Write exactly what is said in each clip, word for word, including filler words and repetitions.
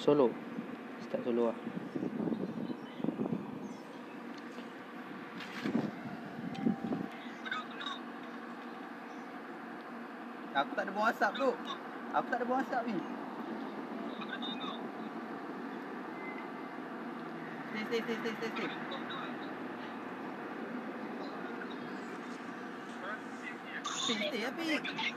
Solo. Start solo lah. Aku tak ada buang WhatsApp tu. Aku tak ada buang WhatsApp ni. Stay, stay, stay, stay, stay, stay. Stay, stay, Api.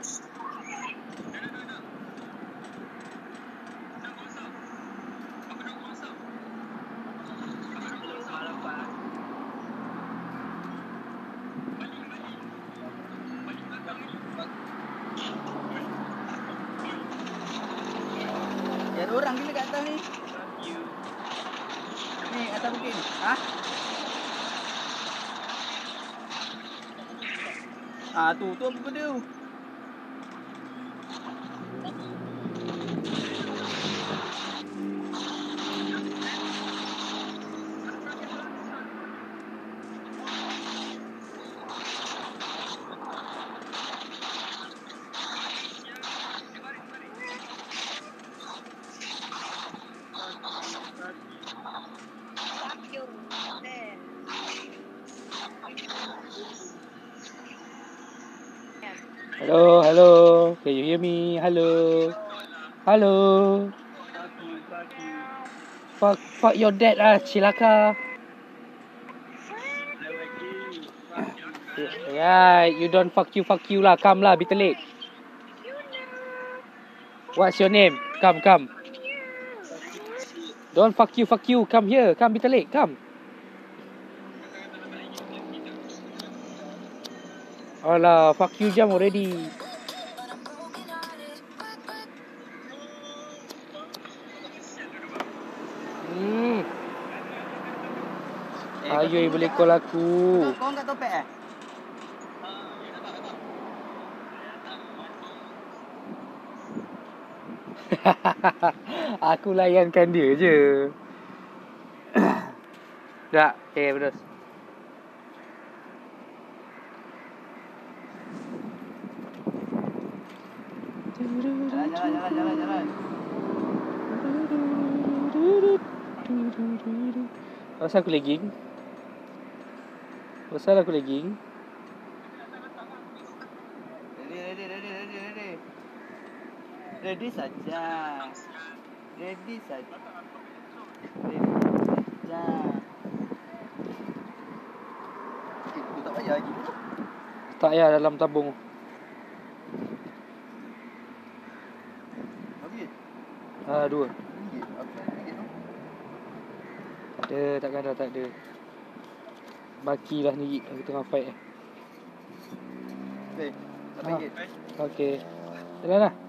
Ya, ada orang gila kat atas ni. Ni, atas bukit ni. Ha? Ah, tu, tu apa benda tu? Hello, hello. Can you hear me? Hello. Hello. Fuck, fuck your dad ah, cilaka. Yeah, you don't fuck you, fuck you lah. Come lah, Bitterleg. What's your name? Come, come. Don't fuck you, fuck you. Come here, come Bitterleg, come. Alah, fuck you jam already. Hmm. Eh, Ayo, boleh call aku. Kau tak topek eh? Aku layankan dia je. Tak, eh terus. Jalan, jalan, jalan, jalan, jalan. Pasal aku lagging? Pasal aku lagging? Ready, ready, ready, ready, ready. Ready saja. Ready saja. Ready saja. Eh, tu tak payah lagi. Tak payah dalam tabung. Habis? Ah, dua. Ringgit? Apa yang ringgit tu? Tak ada, takkan dah tak ada. Baki lah ni aku tengah fight eh. Eh, tak Ah. ringgit. Okey. Jalan lah.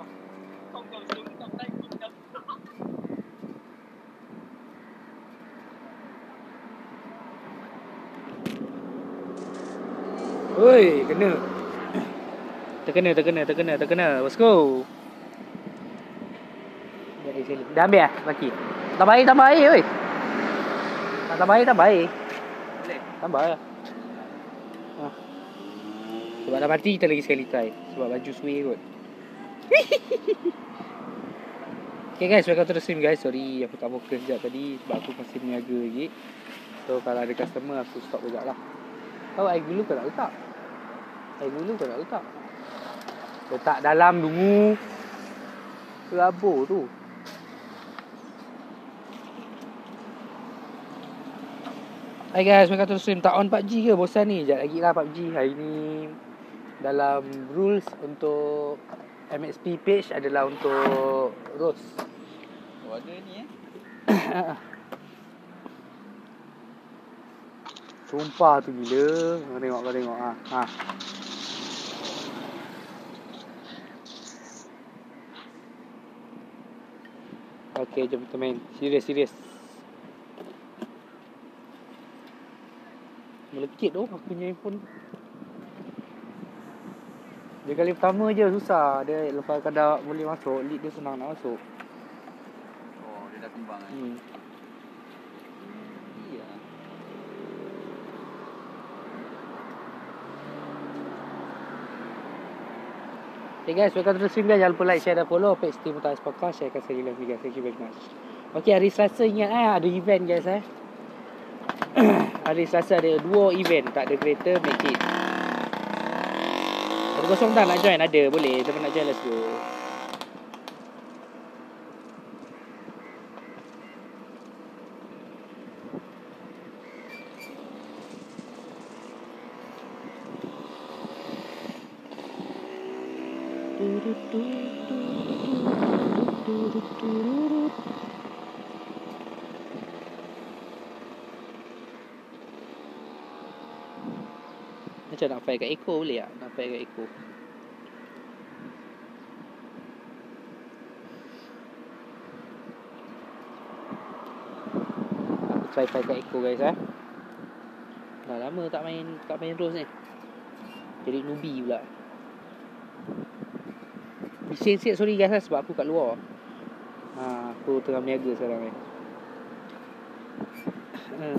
Oi, kena. Terkena, terkena, terkena, terkena. Let's go. Jadi sini. Dah ambil ah baki. Tambah air, tambah air oi. Tak tambah air, tambah air. Boleh? Tambah lah. Ha. Sebab dah mati kita lagi sekali try. Sebab baju suai kot. Okay guys, welcome to the stream guys. Sorry aku tak fokus sekejap tadi sebab aku masih meniaga lagi. So kalau ada customer aku stop sekejap lah. Tahu air gulu kau nak letak? Air gulu kau nak letak? Letak dalam dulu. Kelabur tu. Hai guys, welcome to the stream. Tak on P U B G ke? Bosan ni? Sekejap lagi lah P U B G. Hari ni dalam rules untuk M X P page adalah untuk Rose. Oh, ada ni eh. Sumpah tu gila. Kau tengok, kau tengok. Ha. Ha. Okay, jom kita main. Serius, serius. Melekit tu aku punya handphone. Dia kali pertama je susah. Dia lepas kadang boleh masuk, lead dia senang nak masuk. Oh, dia dah timbang eh. Hmm. Iya. Okay guys, welcome to the stream guys. Jangan lupa like, share dan follow page Steam Mutalis Podcast. Share kasih love guys. Thank you very much. Okay, hari Selasa ingat eh ada event guys eh. Hari Selasa ada dua event. Tak ada kereta, make it. Ada kosong tak nak join? Ada, boleh. Siapa nak join, let's go. Macam nak fight kat Echo boleh tak? Nak fight kat Echo. Aku try fight kat Echo guys eh. Dah lama tak main tak main Rose ni. Jadi newbie pula. Bising sikit sorry guys lah, sebab aku kat luar. Ha, aku tengah berniaga sekarang ni. Ha.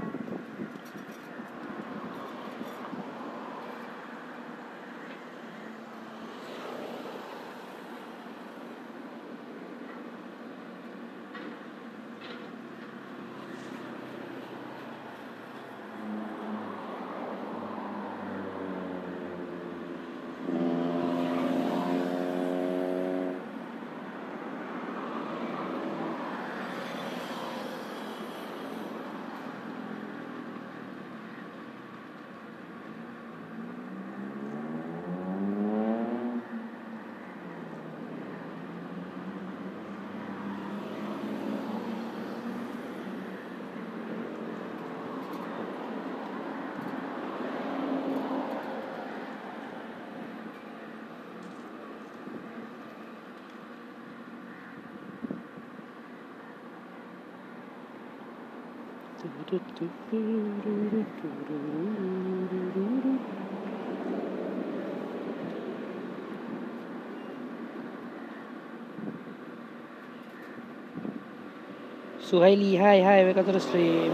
Suhaili, hi, hi, welcome to the stream.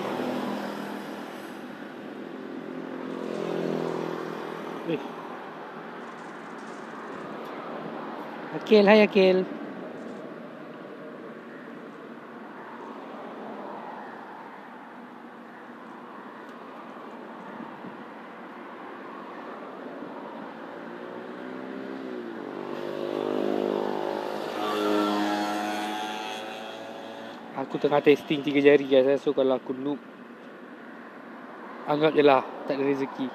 Wih. Akil, hi Akil. Aku tengah testing tiga jari guys. So kalau aku noob, anggap je lah tak ada rezeki.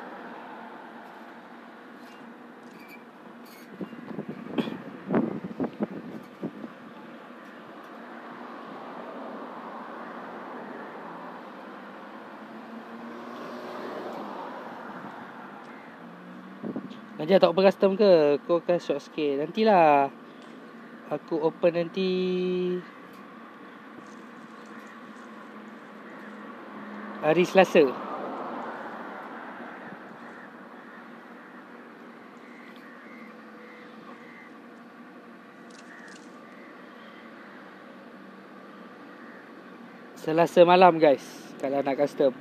Najah tak open custom ke? Kau akan short sikit. Nantilah aku open nanti. Hari Selasa. Selasa malam guys, kalau nak custom.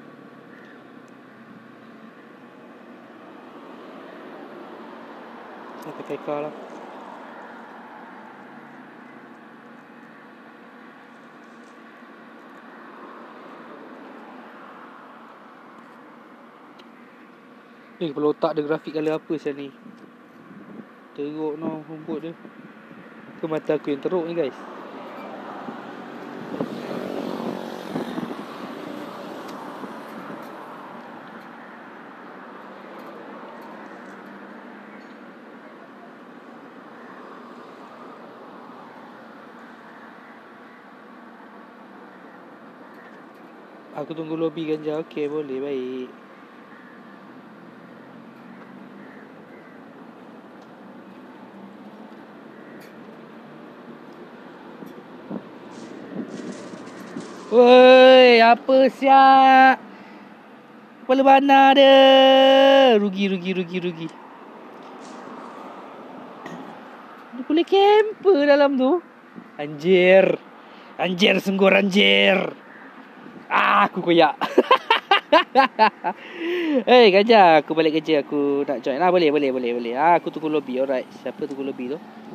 Saya pakai car lah. Eh, kalau tak ada grafik color apa saya ni? Teruk no rumput dia. Ke mata aku yang teruk ni guys? Aku tunggu lobby ganja. Okey, boleh, baik. Woi, apa siap? Kepala bana dia. Rugi, rugi, rugi, rugi. Dia boleh camper dalam tu. Anjir. Anjir, sungguh anjir. Ah, aku koyak. Eh, Gajah, aku balik kerja, aku nak join lah. Boleh, boleh, boleh, boleh. Ah, aku tunggu lobby. Alright. Siapa tunggu lobby tu?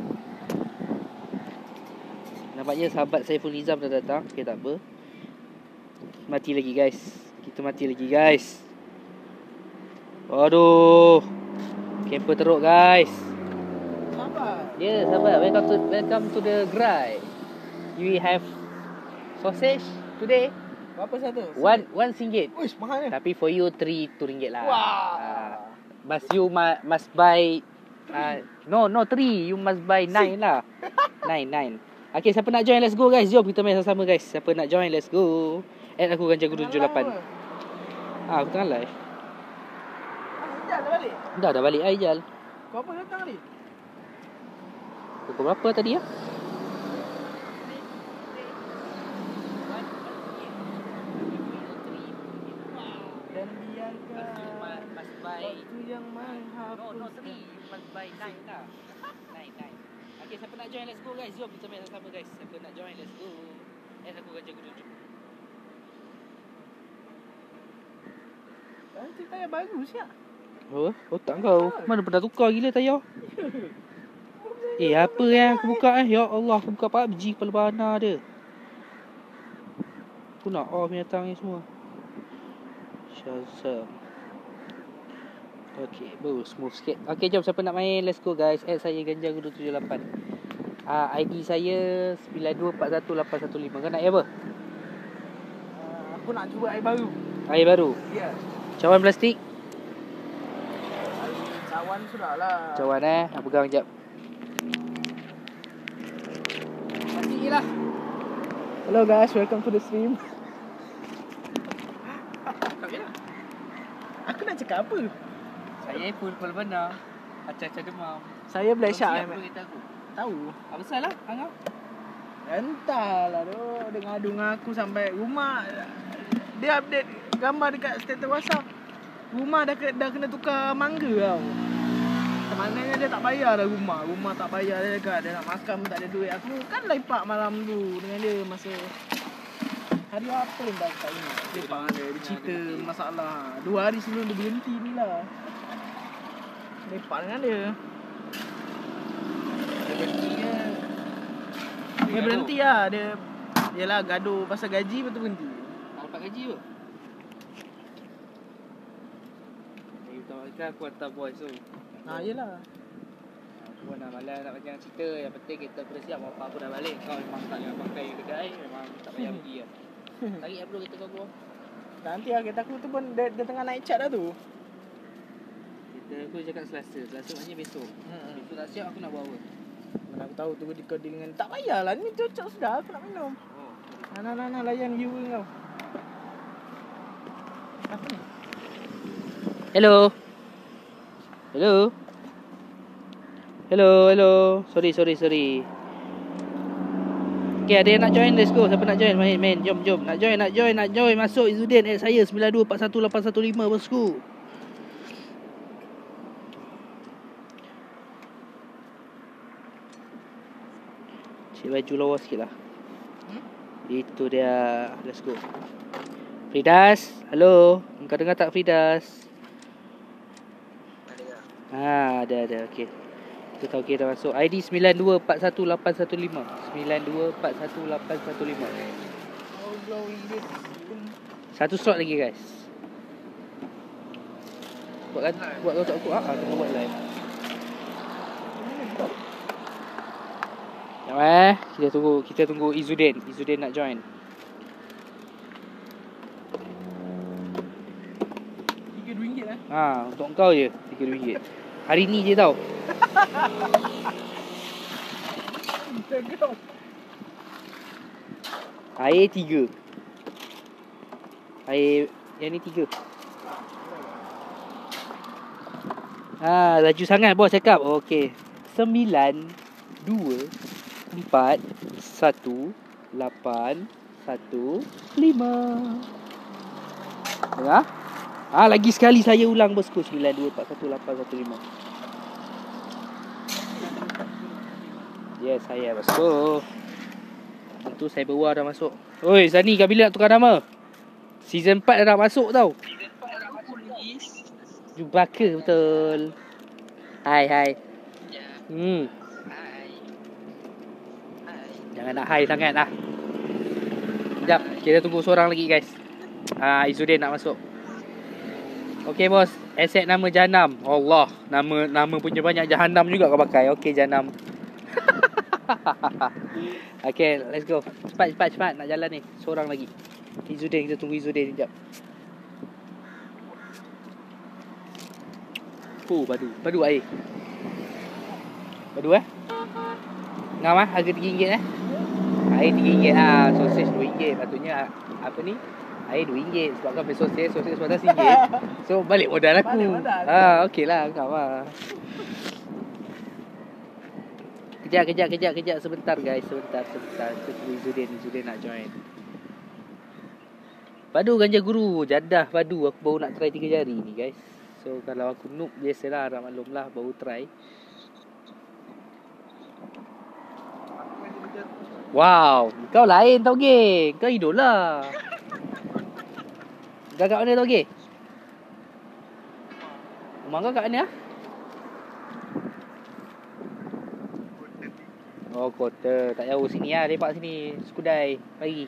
Nampaknya sahabat Saiful Nizam dah datang. Okay, tak apa. Mati lagi, guys. Kita mati lagi, guys. Aduh. Camper teruk, guys. Sabar. Ya, yeah, sahabat. Welcome to welcome to the Grai. We have sausage today. Berapa satu? One one singgit. Uish, mahal ni. Tapi for you three two ringgit lah. Wah. Uh, must you ma- must buy. Uh, no no three. You must buy nine lah. Nine nine. Okay, siapa nak join? Let's go, guys. Jom kita main sama-sama, guys. Siapa nak join? Let's go. Add aku Ganja Guru tujuh lapan. Ah, aku tengah live. Dah dah balik. Dah dah balik Aijal. Kau apa datang tadi? Pukul berapa tadi ya? Dan biarkan Must buy. waktu yang menghapus. No no three. You must buy nine lah. Nine nine. Okay, siapa nak join? Let's go, guys. Jom kita main sama-sama, guys. Siapa nak join? Let's go. Add aku Ganja Guru tujuh. Nanti tayar baru siap. Oh, otak kau. Mana pernah tukar gila tayar? Eh, apa yang aku buka eh? Ya Allah, aku buka P U B G kepala bana dia. Aku nak off binatang ni semua. Shazam. Okay, baru smooth sikit. Okay, jom siapa nak main? Let's go, guys. Add saya Ganja Guru tujuh lapan. Ah, I D saya sembilan dua empat satu lapan satu lima. Kau nak air apa? Uh, aku nak cuba air baru. Air baru. Ya. Yeah. Cawan plastik. Air cawan sudah lah. Cawan eh. Nak pegang sekejap. Plastik je lah. Hello guys, welcome to the stream. Aku nak cakap apa? Saya pun kepala bana. Acah-acah demam. Saya Black Shark. Apa kita aku? Tahu. Apa salah? Angah? Entahlah tu. Dia ngadu dengan aku sampai rumah. Dia update gambar dekat status WhatsApp. Rumah dah, ke, dah kena tukar mangga tau. Maknanya dia tak bayar dah rumah. Rumah tak bayar dia dekat. Dia nak makan pun tak ada duit. Aku kan lepak malam tu dengan dia masa hari apa yang dah tak ingat. Lepak dengan dia. Dia cerita masalah. Dua hari sebelum dia berhenti ni lah. Lepak dengan dia. Dia berhenti je. Dia berhenti lah. Dia yelah gaduh pasal gaji betul berhenti. Tak dapat gaji ke? Eh, utamakan aku hantar voice tu. Ha yelah. Aku pun dah malas nak macam cerita. Yang penting kita kena siap apa aku dah balik. Kau memang tak payah pakai kedai. Memang tak payah pergi lah. Tarik apa kita kau gua. Nanti lah kereta aku tu pun dia, dia tengah naik cat dah tu. Kita aku cakap Selasa. Selasa maknanya besok. Hmm. Besok tak siap aku nak buat apa? Mana aku tahu tu dia deal dengan tak payahlah ni cocok sudah aku nak minum. Oh. Nah nah nah layan viewer kau. Apa ni? Hello. Hello. Hello, hello. Sorry, sorry, sorry. Okay, ada yang nak join? Let's go. Siapa nak join? Main, main. Jom, jom. Nak join, nak join, nak join. Masuk Izzuddin. Add saya sembilan dua empat satu lapan satu lima, bosku. Cik baju lawa sikit lah. Hmm? Itu dia. Let's go. Fridas. Hello. Kau dengar tak, Fridas? Ha, ada ada. Okey. Kita tahu kita dah masuk. I D sembilan dua empat satu lapan satu lima. sembilan dua empat satu lapan satu lima. Oh glowing this. Satu slot lagi, guys. Buat kan buat kau tak aku ah, ah buat live. Jom eh. Kita tunggu kita tunggu Izzuddin. Izzuddin nak join. tiga ringgit eh. Ha, untuk kau je tiga ringgit. Hari ni je tau. Air tiga. Air yang ni tiga. Ah, laju sangat bos cakap. Okey. Sembilan dua empat satu lapan satu lima. Dengar? Ah, lagi sekali saya ulang bosku. Sembilan dua empat satu lapan satu lima. Yes, saya bosku. Tentu saya berwar dah masuk. Oi, Zani, kau bila nak tukar nama? Season empat dah nak masuk tau. Jumpa ke betul. Hai hai. Hmm. Jangan nak hai sangat lah. Sekejap, kita tunggu seorang lagi guys. Ah, Izzuddin nak masuk. Okey bos, aset nama Jahanam. Allah, nama nama punya banyak Jahanam juga kau pakai. Okey Jahanam. Okay, let's go. Cepat cepat cepat nak jalan ni. Seorang lagi. Izzuddin, kita tunggu Izzuddin sekejap. Oh, padu. Padu air. Padu eh? Ngam ah, harga tiga ringgit eh? Air tiga ringgit lah. Sausage dua ringgit. Patutnya apa ni? Air dua ringgit. Sebab kau ambil sausage, sausage sebelas ringgit. So, balik modal aku. Balik modal. Ah, okey lah. Ngam lah. Kejap, kejap, kejap, kejap. Sebentar guys. Sebentar, sebentar. Kita tunggu Izzuddin. Izzuddin nak join. Padu ganja guru. Jadah padu. Aku baru nak try tiga jari ni guys. So, kalau aku noob, biasalah. Harap maklum lah. Baru try. Wow, kau lain tau geng. Kau idola. Kau kat mana tau geng? Rumah kau kat mana? Oh, kota. Tak jauh sini lah. Lepak sini. Skudai. Pagi.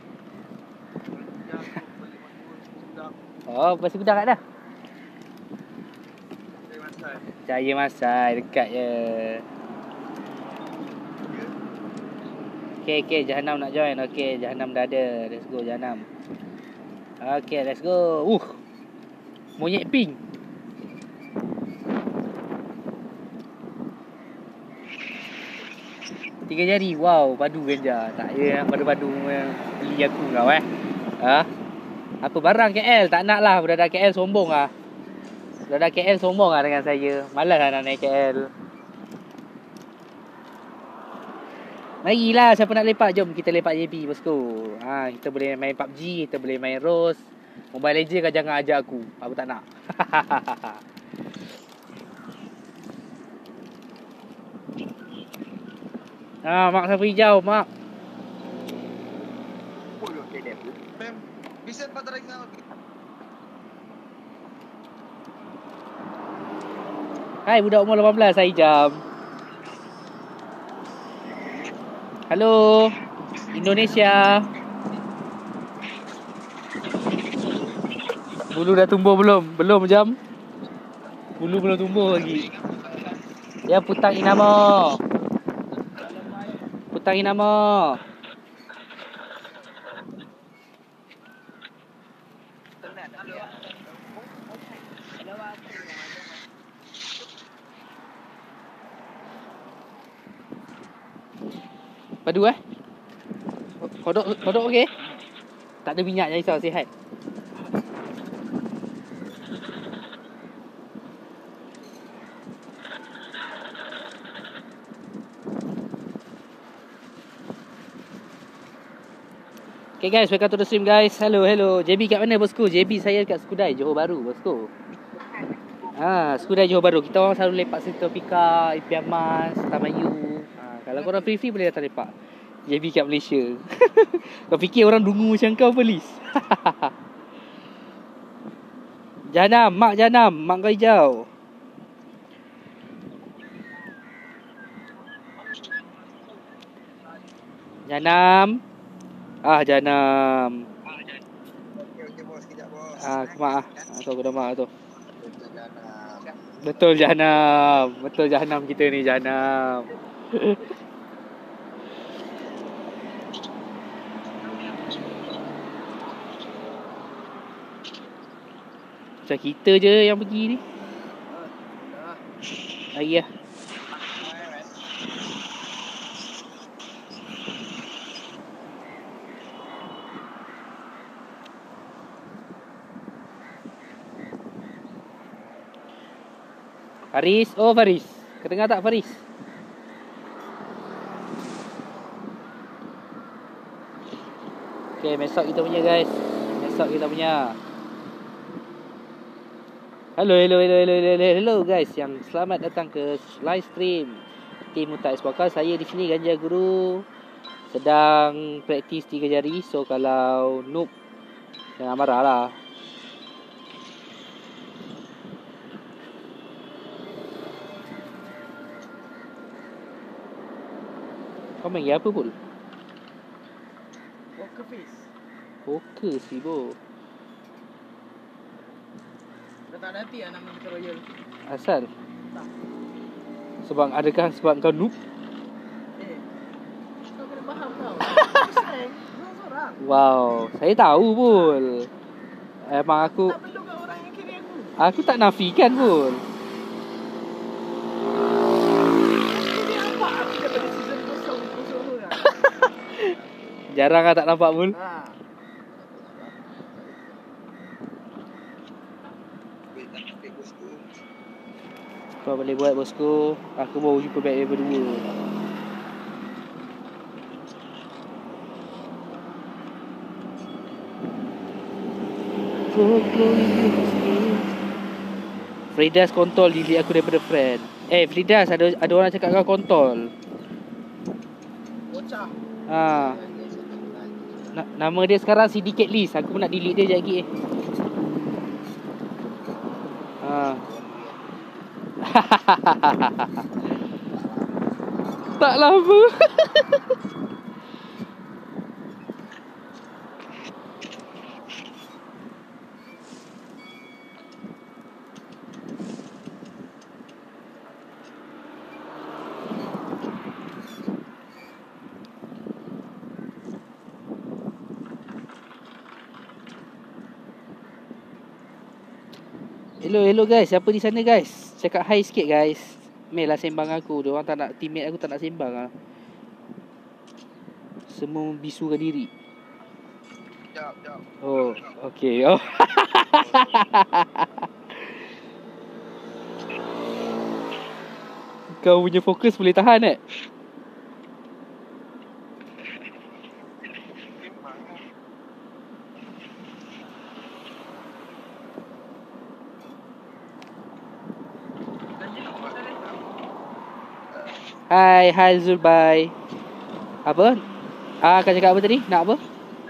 Oh, pasal Kudah kat dah? Cahaya Masai. Dekat je. Okay, okay, Jahanam nak join. Okay, Jahanam dah ada. Let's go, Jahanam. Okay, let's go. Uh, monyet pink. Tiga jari. Wow, padu ganja. Tak ya, padu-padu beli aku kau eh. Ha? Apa barang K L? Tak nak lah. Budak-budak K L sombong lah. Budak-budak K L sombong lah dengan saya. Malas lah nak naik K L. Marilah siapa nak lepak, jom kita lepak J B bosku. Ha, kita boleh main P U B G, kita boleh main Rose. Mobile Legends kau jangan ajak aku. Aku tak nak. Ha, mak sapu hijau, mak. Bisa patah lagi. Hai budak umur lapan belas, saya jam. Halo, Indonesia. Bulu dah tumbuh belum? Belum jam. Bulu belum tumbuh lagi. Ya, Putang Inamo. Putang Inamo. Padu eh? Kodok, kodok okey? Tak ada minyak, jangan risau, sihat. Okay guys, welcome to the stream guys. Hello, hello. J B kat mana bosku? J B saya kat Skudai, Johor Bahru bosku. Ah, Skudai Johor Bahru. Kita orang selalu lepak Seri Tropika, Impian Mas, Tamayu. Kalau korang free-free boleh datang lepak. J B kat Malaysia. Kau fikir orang dungu macam kau polis? Jahanam, mak Jahanam, mak kau hijau. Jahanam. Ah, Jahanam. Okey, okey bos, kejap bos. Ah, mak ah. Tu aku dah mak tu. Betul Jahanam. Betul Jahanam kita ni, Jahanam. Macam kita je yang pergi ni. Lagi lah. Faris, oh Faris. Kedengar tak Faris? Okay, mesok kita punya guys. Mesok kita punya. Hello, hello, hello, hello, hello, hello guys. Yang selamat datang ke live stream Tim Muta Esportkar. Saya di sini Ganja Guru sedang praktis tiga jari. So kalau noob Jangan marah lah. Kau main game apa pun? Poker face. Poker sih bo. Dah tak ada hati lah nama Battle Royale. Asal? Tak. Sebab adakah sebab kau noob? Eh, kau kena faham tau. Pusing. Seorang-seorang. Wow, saya tahu pun. Emang aku Tak perlu kat orang yang kiri aku. aku tak nafikan pun. Ini apa aku daripada season kosong kosong tu kan? Jarang lah tak nampak pun. Ha. Wait, tak sampai bosku. Kau boleh buat bosku. Aku baru jumpa back level dua. Fridas kontol delete aku daripada friend. Eh Fridas, ada ada orang cakap kau kontol. Bocah. Ha. Na, nama dia sekarang Syndicate List. Aku pun nak delete dia sekejap lagi. Ha. Tak lama. Hello, hello guys. Siapa di sana guys? Cakap hi sikit guys. Mel lah sembang aku. Dia orang tak nak, teammate aku tak nak sembang lah. Semua membisukan diri. Jap, jap. Oh, okay. Oh. Kau punya fokus boleh tahan eh? Memang. Hai, hai Zulbai. Apa? Ah, kau cakap apa tadi? Nak apa?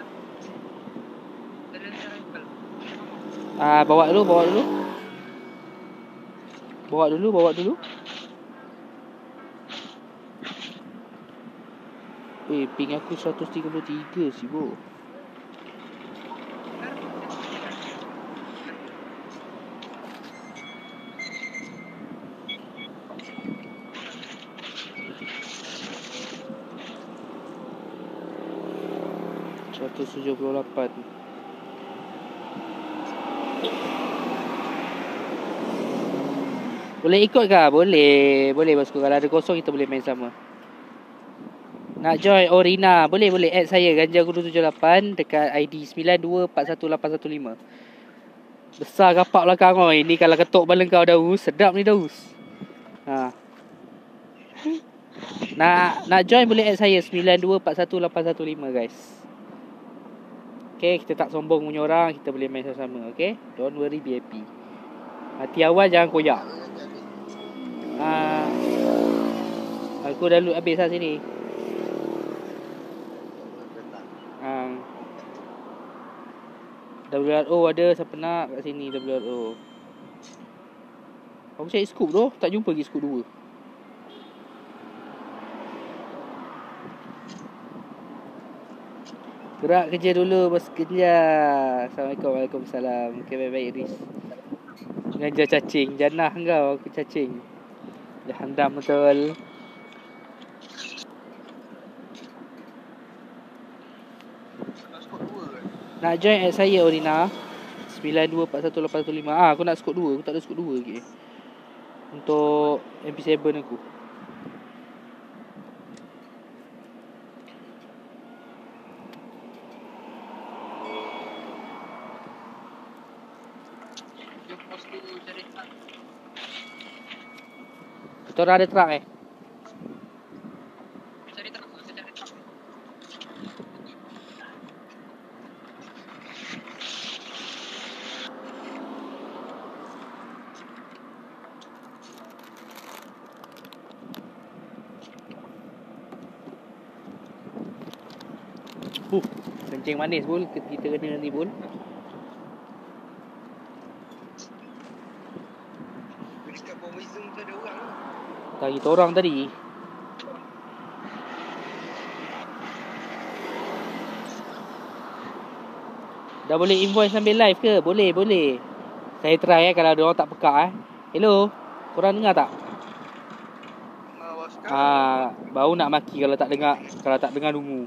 Ah, bawa dulu, bawa dulu. Bawa dulu, bawa dulu. Eh, ping aku seratus tiga puluh tiga sih, bro. seratus tujuh puluh lapan. Boleh ikut kah? Boleh. Boleh bosku. Kalau ada kosong kita boleh main sama. Nak join oh Rina. Boleh boleh add saya Ganja Guru tujuh lapan dekat I D sembilan dua empat satu lapan satu lima. Besar kapak belakang kau. Ini kalau ketuk kepala kau Daus. Sedap ni Daus. Ha. Nak nak join boleh add saya sembilan dua empat satu lapan satu lima guys. Okay, kita tak sombong punya orang. Kita boleh main sama-sama. Okay, don't worry, be happy. Hati awal jangan koyak. Ah, aku dah loot habis lah sini. Ah, W R O ada, siapa nak kat sini W R O. Aku cari scoop tu, tak jumpa lagi scoop dua. Gerak kerja dulu bos kerja. Assalamualaikum. Waalaikumsalam. Okay, baik-baik Riz. Ganja cacing. Janah kau aku cacing. Dah handam betul. Nak join add saya Orina sembilan dua empat satu lapan satu lima. Ah, aku nak skop dua. Aku tak ada skop dua lagi. Untuk M P tujuh aku. Kita orang ada truck eh? Cari truk, saya cari truk. Huh, kencing manis pun kita kena ni pun. Tak kita orang tadi. Dah boleh invoice sambil live ke? Boleh, boleh. Saya try eh kalau dia orang tak pekak eh. Hello. Korang dengar tak? Ah, baru nak maki kalau tak dengar, kalau tak dengar dungu.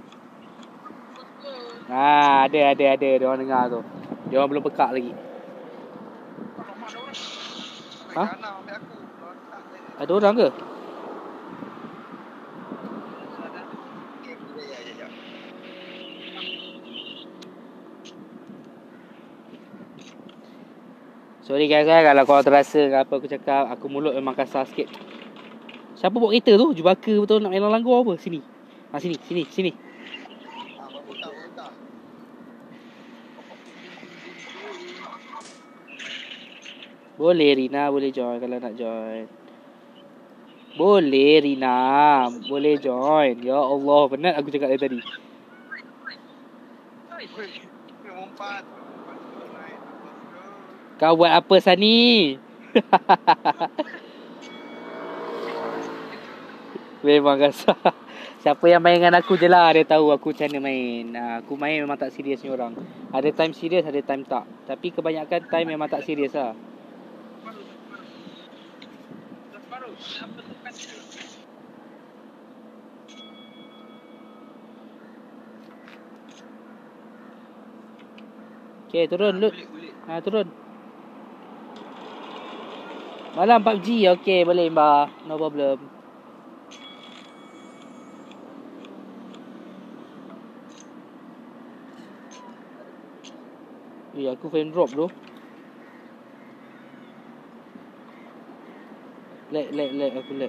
Ah, ada ada ada dia orang dengar tu. Dia orang belum pekak lagi. Ha? Ada orang ke? Sorry guys eh, kalau korang terasa apa aku cakap, aku mulut memang kasar sikit. Siapa bawa kereta tu? Jubaka betul nak main langgar apa? Sini. Ha sini, sini, sini. Boleh Rina, boleh join kalau nak join. Boleh Rina, boleh join. Ya Allah, penat aku cakap dari tadi. Kau buat apa Sani? Memang kasar. Siapa yang main dengan aku je lah, dia tahu aku macam mana main. Ha, aku main memang tak serius ni orang. Ada time serius, ada time tak. Tapi kebanyakan time memang tak serius lah. Okay, turun loot. Ha, turun. Malam P U B G, okay boleh mbak. No problem. Eh, aku frame drop tu. Lag, lag, lag, aku lag.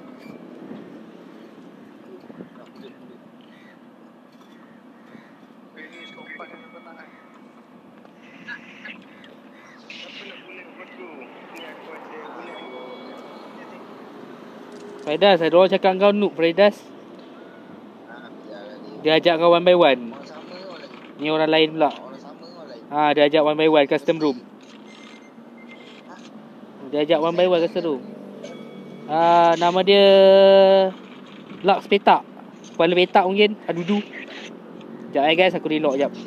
Faidas, ada orang cakap kau noob Faidas. Dia ajak kau one by one. Ni orang lain pula. Ha, dia ajak one by one custom room. Dia ajak one by one custom room. Ah, nama dia Lux Petak. Kepala petak mungkin. Adudu. Sekejap eh guys, aku reload sekejap.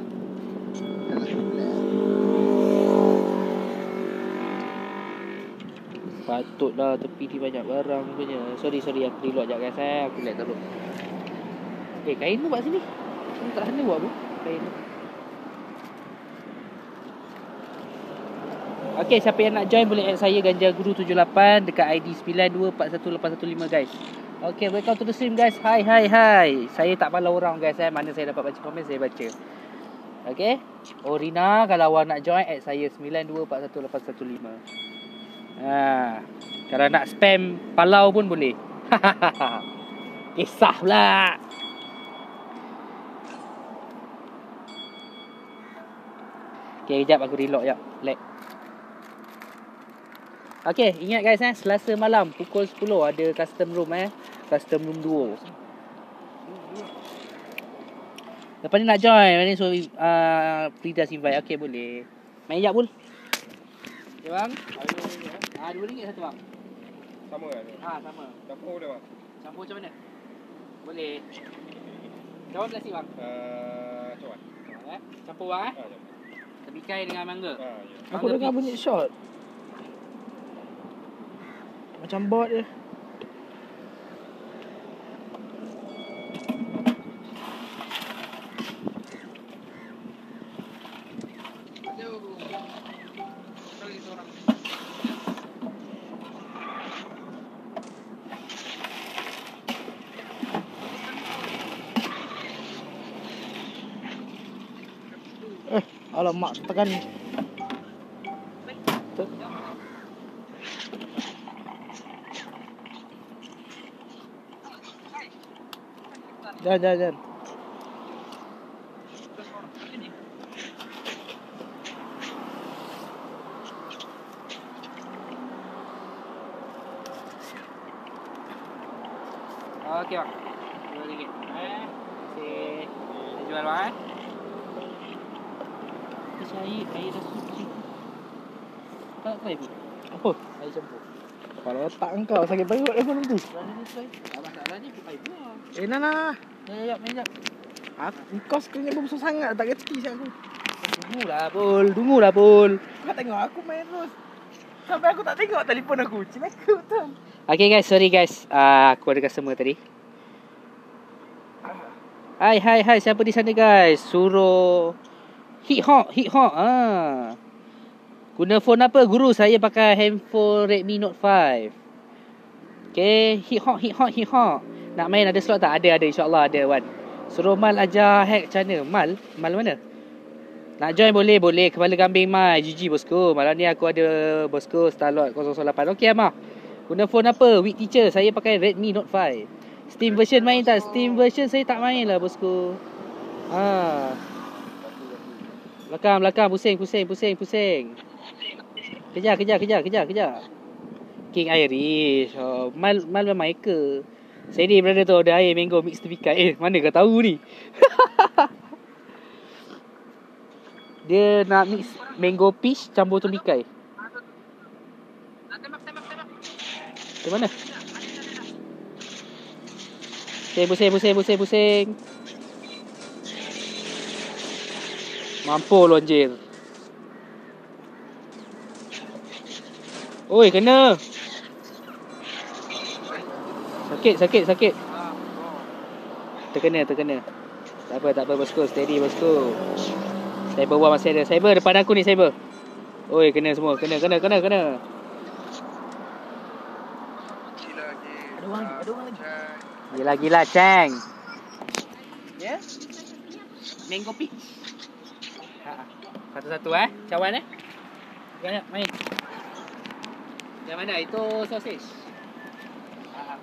Patutlah tepi ni banyak barang punya. Sorry sorry aku reload sekejap guys eh. Aku lag teruk. Eh, kain tu buat sini. Kain tak sana buat apa? Kain tu. Okay, siapa yang nak join boleh add saya Ganjar Guru tujuh lapan dekat I D sembilan dua empat satu lapan satu lima guys. Okay, welcome to the stream guys. Hai hai hai. Saya tak malu orang guys eh. Mana saya dapat baca komen saya baca. Okay. Oh Rina, kalau awak nak join add saya sembilan dua empat satu lapan satu lima. Ha. Kalau nak spam palau pun boleh. Kisah pula. Okay, kejap aku reload sekejap. Lag. Okay, ingat guys eh, Selasa malam pukul sepuluh ada custom room eh. Custom room dua. Lepas ni nak join, ni so uh, Pridas invite. Okay, boleh. Main sekejap pun. Okay bang. Ah, dua ringgit satu bang. Sama kan? Ha, sama. Campur boleh bang? Campur macam mana? Boleh. Cawan plastik bang? Uh, cawan. Cawan eh. Campur bang eh. Ha, campur. Tepikai dengan mangga. Ha, ya. Aku dengar bunyi shot. Macam bot je. Eh, alamak tekan ni. Jangan, jangan, jangan. Okey bang. dua ringgit. Eh, okey. Saya jual bang eh. Kasi air, air dah susu. Tak apa ibu? Apa? Air campur. Kalau otak engkau sakit perut aku nanti. Mana ni try? Tak masalah ni, aku buah. Eh, nah, nah, nah. Ya, ya, ya. Aku, kau sekiranya berbesar sangat tak kerti siap aku. Tunggulah, Pul. Tunggulah, Pul. Kau tengok aku main terus. Sampai aku tak tengok telefon aku. Celaka betul. Okay guys, sorry guys. Uh, aku ada customer tadi. Hai, hai, hai. Siapa di sana guys? Suruh hit hawk, hit hawk. Ah. Guna phone apa? Guru, saya pakai handphone Redmi Note five. Okay, hit hawk, hit hawk, hit hawk. Nak main ada slot tak? Ada, ada. InsyaAllah ada, Wan. Suruh Mal ajar hack macam mana? Mal? Mal mana? Nak join boleh, boleh. Kepala kambing Mal. G G bosku. Malam ni aku ada bosku Starlord kosong kosong lapan. Okay, Amah. Guna phone apa? Weak teacher. Saya pakai Redmi Note five. Steam version main tak? Steam version saya tak main lah bosku. Ha. Belakang, belakang. Pusing, pusing, pusing, pusing. Kejar, kejar, kejar, kejar, kejar. King Irish. Oh, Mal, Mal memang hacker. Saya ni berada tu ada air mango mix tepikai. Eh, mana kau tahu ni? Dia nak mix mango peach campur tepikai. Ke mana? Pusing, pusing, pusing, pusing, pusing. Mampu lu anjir. Oi, kena. Sakit, sakit, sakit. Terkena, terkena. Tak apa, tak apa bosku. Steady bosku. Cyber wall masih ada. Cyber depan aku ni, Cyber. Oi, kena semua. Kena, kena, kena, kena. Gila lagi. Ada orang lagi, ada orang lagi. Gila, gila, Chang. Ya? Mango peach. Ha, satu-satu eh. Cawan eh. Banyak main. Yang mana? Itu sausage. Ha.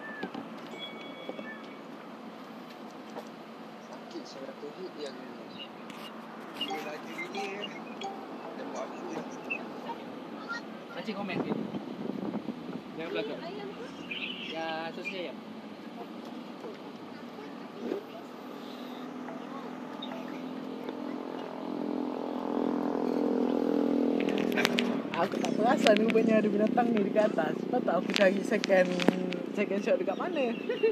Sakit seratus hit yang dia lagi ni eh. Dia buat aku ni. Baca komen ke. Yang belakang. Ya, sausage ayam. Aku tak perasan rupanya ada binatang ni dekat atas. Sebab tak aku cari second second shot dekat mana.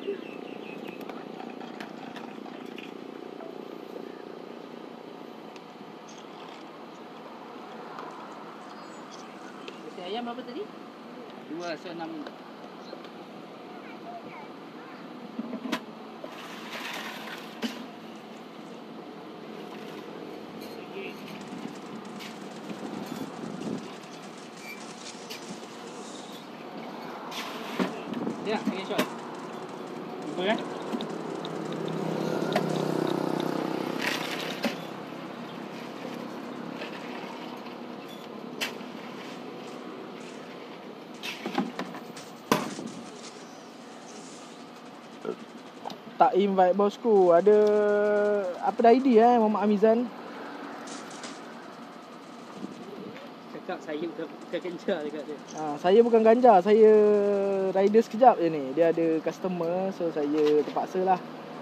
Sausage ayam berapa tadi? Dua, so enam. Ya, second shot. Jumpa kan? Tak invite bosku. Ada apa dah I D eh Muhammad Amizan. Cakap saya bukan, bukan kencah dekat dia. Ha, saya bukan ganja, saya rider sekejap je ni. Dia ada customer, so saya terpaksa lah.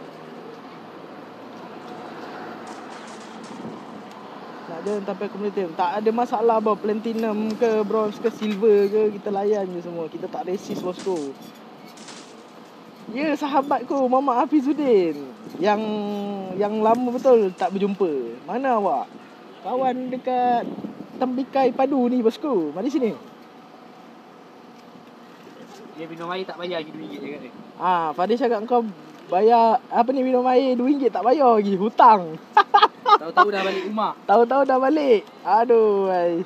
Nak je sampai community. Tak ada masalah bawa platinum ke, bronze ke, silver ke, kita layan je semua. Kita tak resist bosku. Ya, sahabatku Muhammad Hafizuddin yang yang lama betul tak berjumpa. Mana awak? Kawan dekat Tembikai Padu ni bosku. Mari sini. Dia minum air tak bayar lagi dua ringgit je kat dia. Ah, Fadil cakap kau bayar apa ni minum air dua ringgit tak bayar lagi, hutang. Tahu-tahu dah balik rumah. Tahu-tahu dah balik. Aduh, ai.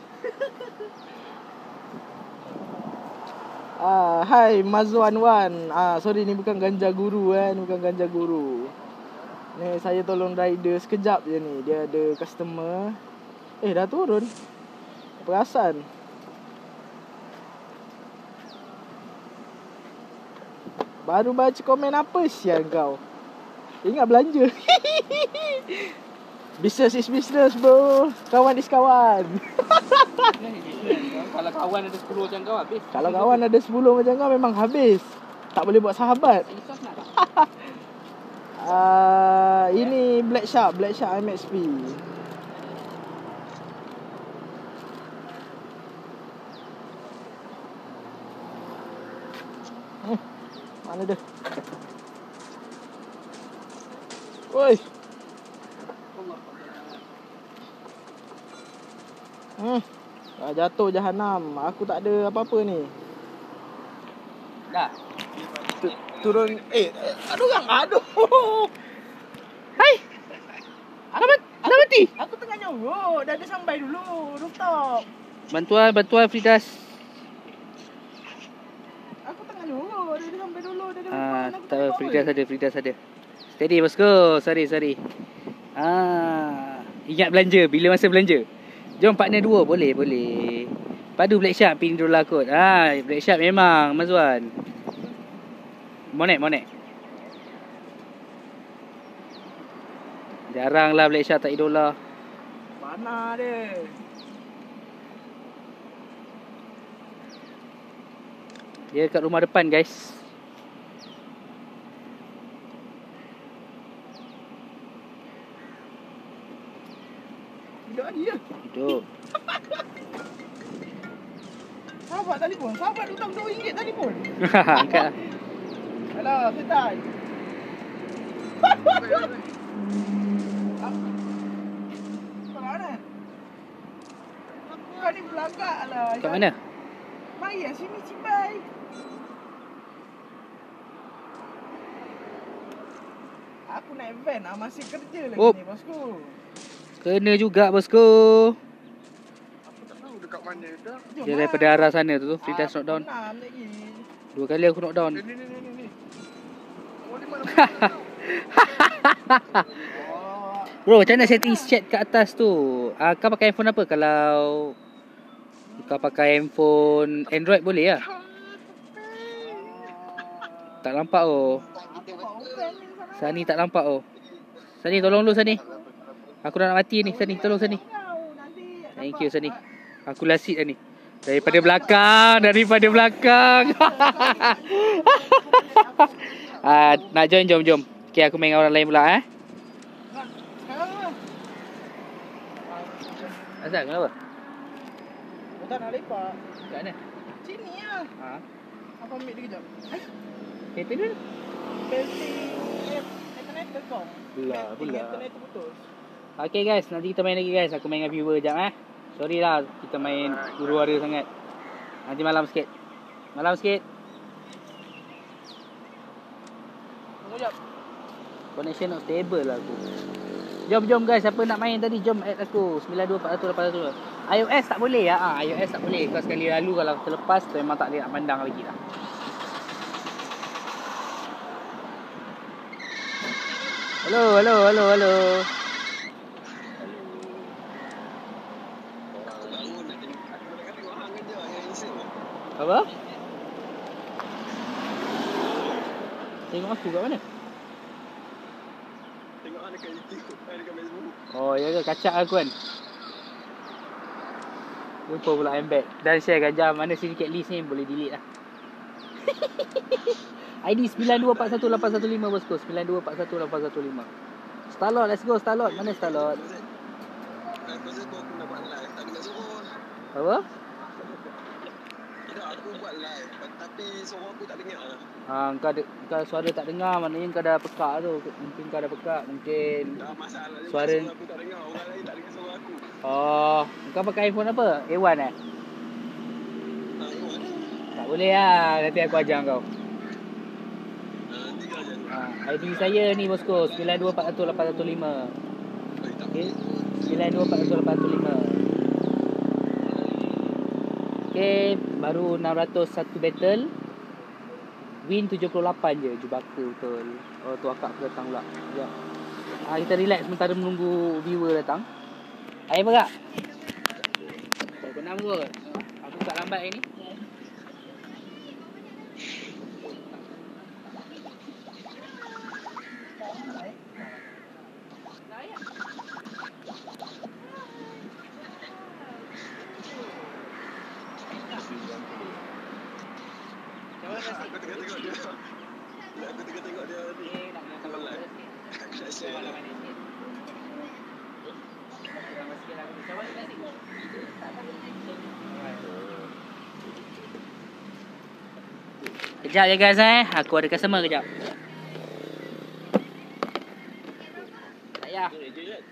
Ah, hai Mazwan Wan. Ah, sorry ni bukan ganja guru kan, bukan ganja guru. Ni saya tolong rider sekejap je ni. Dia ada customer. Eh, dah turun. Perasan. Baru baca komen apa sial kau. Ingat belanja. Business is business bro. Kawan is kawan. Kalau kawan ada sepuluh macam kau habis. Kalau kawan ada sepuluh macam kau memang habis. Tak boleh buat sahabat. Sos nak tak? uh, Ini Black Shark, Black Shark M X P. Mana dia? Woi. Hmm. Dah jatuh jahanam. Aku tak ada apa-apa ni. Dah. Tu- Turun. Eh, ada orang. Aduh. Hai. Dah mati. Dah mati. Aku tengah nyorok. Dah ada sampai dulu. Rooftop. Bantuan, bantuan Fridas. Aku tengah nyorok. Dah ada sampai dulu. Dah ada Ah, depan. Aku tak apa, apa. Fridas ada, Fridas ada. Steady bosku. Sorry, sorry. Ah, ingat belanja bila masa belanja. Jom partner dua boleh, boleh. Padu Black Shark pin dulu kot. Ah, Black Shark memang Mazwan. Monek, monek. Jarang lah Black Shark tak idola. Mana dia? Dia kat rumah depan guys. Tidak dia. Hidup. Sahabat telefon. Sahabat hutang dua ringgit telefon. Angkat lah. Alah, setan. Kau mana? Kau ni belagak lah. Kat mana? Maya sini Cibai. Aku naik van lah. Masih kerja lagi Oh. ni bosku. Kena juga bosku. Aku tak tahu dekat mana dah. Jom Dia lah. daripada arah sana tu tu. Fridas Aku knockdown. enam lagi. Dua kali aku knockdown. Ni ni ni ni ni. Oh ni mana? Oh. Bro, macam mana setting chat kat atas tu? Ah, kau pakai handphone apa? Kalau kau pakai handphone Android boleh lah. Tak nampak oh. Sani tak nampak oh. Sani tolong dulu Sani. Aku dah nak mati ni. Sani tolong Sani. Thank you Sani. Aku last seat dah ni. Daripada belakang, daripada belakang. Ah, nak join jom jom. Okay, aku main dengan orang lain pula eh. Sekarang lah. Asal kenapa? Kau tak nak lepak. Kat mana? Sini lah. Ha. Apa ambil dia kejap? Hai. Kereta dulu. Belting internet terkong. Belah, belah. Internet terputus. Okay guys, nanti kita main lagi guys. Aku main dengan viewer sekejap eh. Sorry lah, kita main huru-hara sangat. Nanti malam sikit. Malam sikit. Tunggu jap. Connection not stable lah aku. Jom jom guys, siapa nak main tadi jom add aku sembilan dua empat satu lapan satu. iOS tak boleh ya. Ah, iOS tak boleh. Kau sekali lalu kalau terlepas tu memang tak boleh nak pandang lagi lah. Hello, hello, hello, hello. Aku bangun nak tengok. Aku nak tengok hang kerja yang insert. Apa? Tengok aku kat mana? Tengok hang dekat YouTube, eh, dekat Facebook. Oh, ya ke? Kacak aku kan? Lupa pula embed. Dan share gajah mana syndicate list ni boleh delete lah. I D sembilan dua empat satu lapan satu lima bosku. sembilan dua empat satu lapan satu lima. Starlord, let's go Starlord. Mana Starlord? Aku rasa aku nak buat live, tak dengar suara. Apa? Tidak, aku buat live, tapi suara aku tak dengar. Ha, kau, de- kau suara tak dengar, maknanya kau dah pekak tu. Mungkin kau dah pekak, mungkin. Dah masalah je, Suara- suara aku tak dengar. Orang lain tak dengar suara aku. Oh, kau pakai iPhone apa? A one eh? Ha, you ada. Tak boleh lah, nanti aku ajar kau. Ha, nanti kau ajar aku. Ha, I D saya ni bosku, sembilan dua empat satu lapan satu lima. Eh, tak Okay. boleh. sembilan dua empat satu lapan satu lima. Okay, baru enam ratus satu battle. Win tujuh puluh lapan je, jubaka betul. Oh, tu akak aku datang pula. Sekejap. Ha, kita relax sementara menunggu viewer datang. Air berak? Tak pernah kot. Aku tak lambat hari ni. Aku tengok-tengok dia. Aku tengok-tengok dia ni. Aku live. Aku nak share lah. Kejap je guys eh. Aku ada customer kejap. Tak payah. Dia je kan?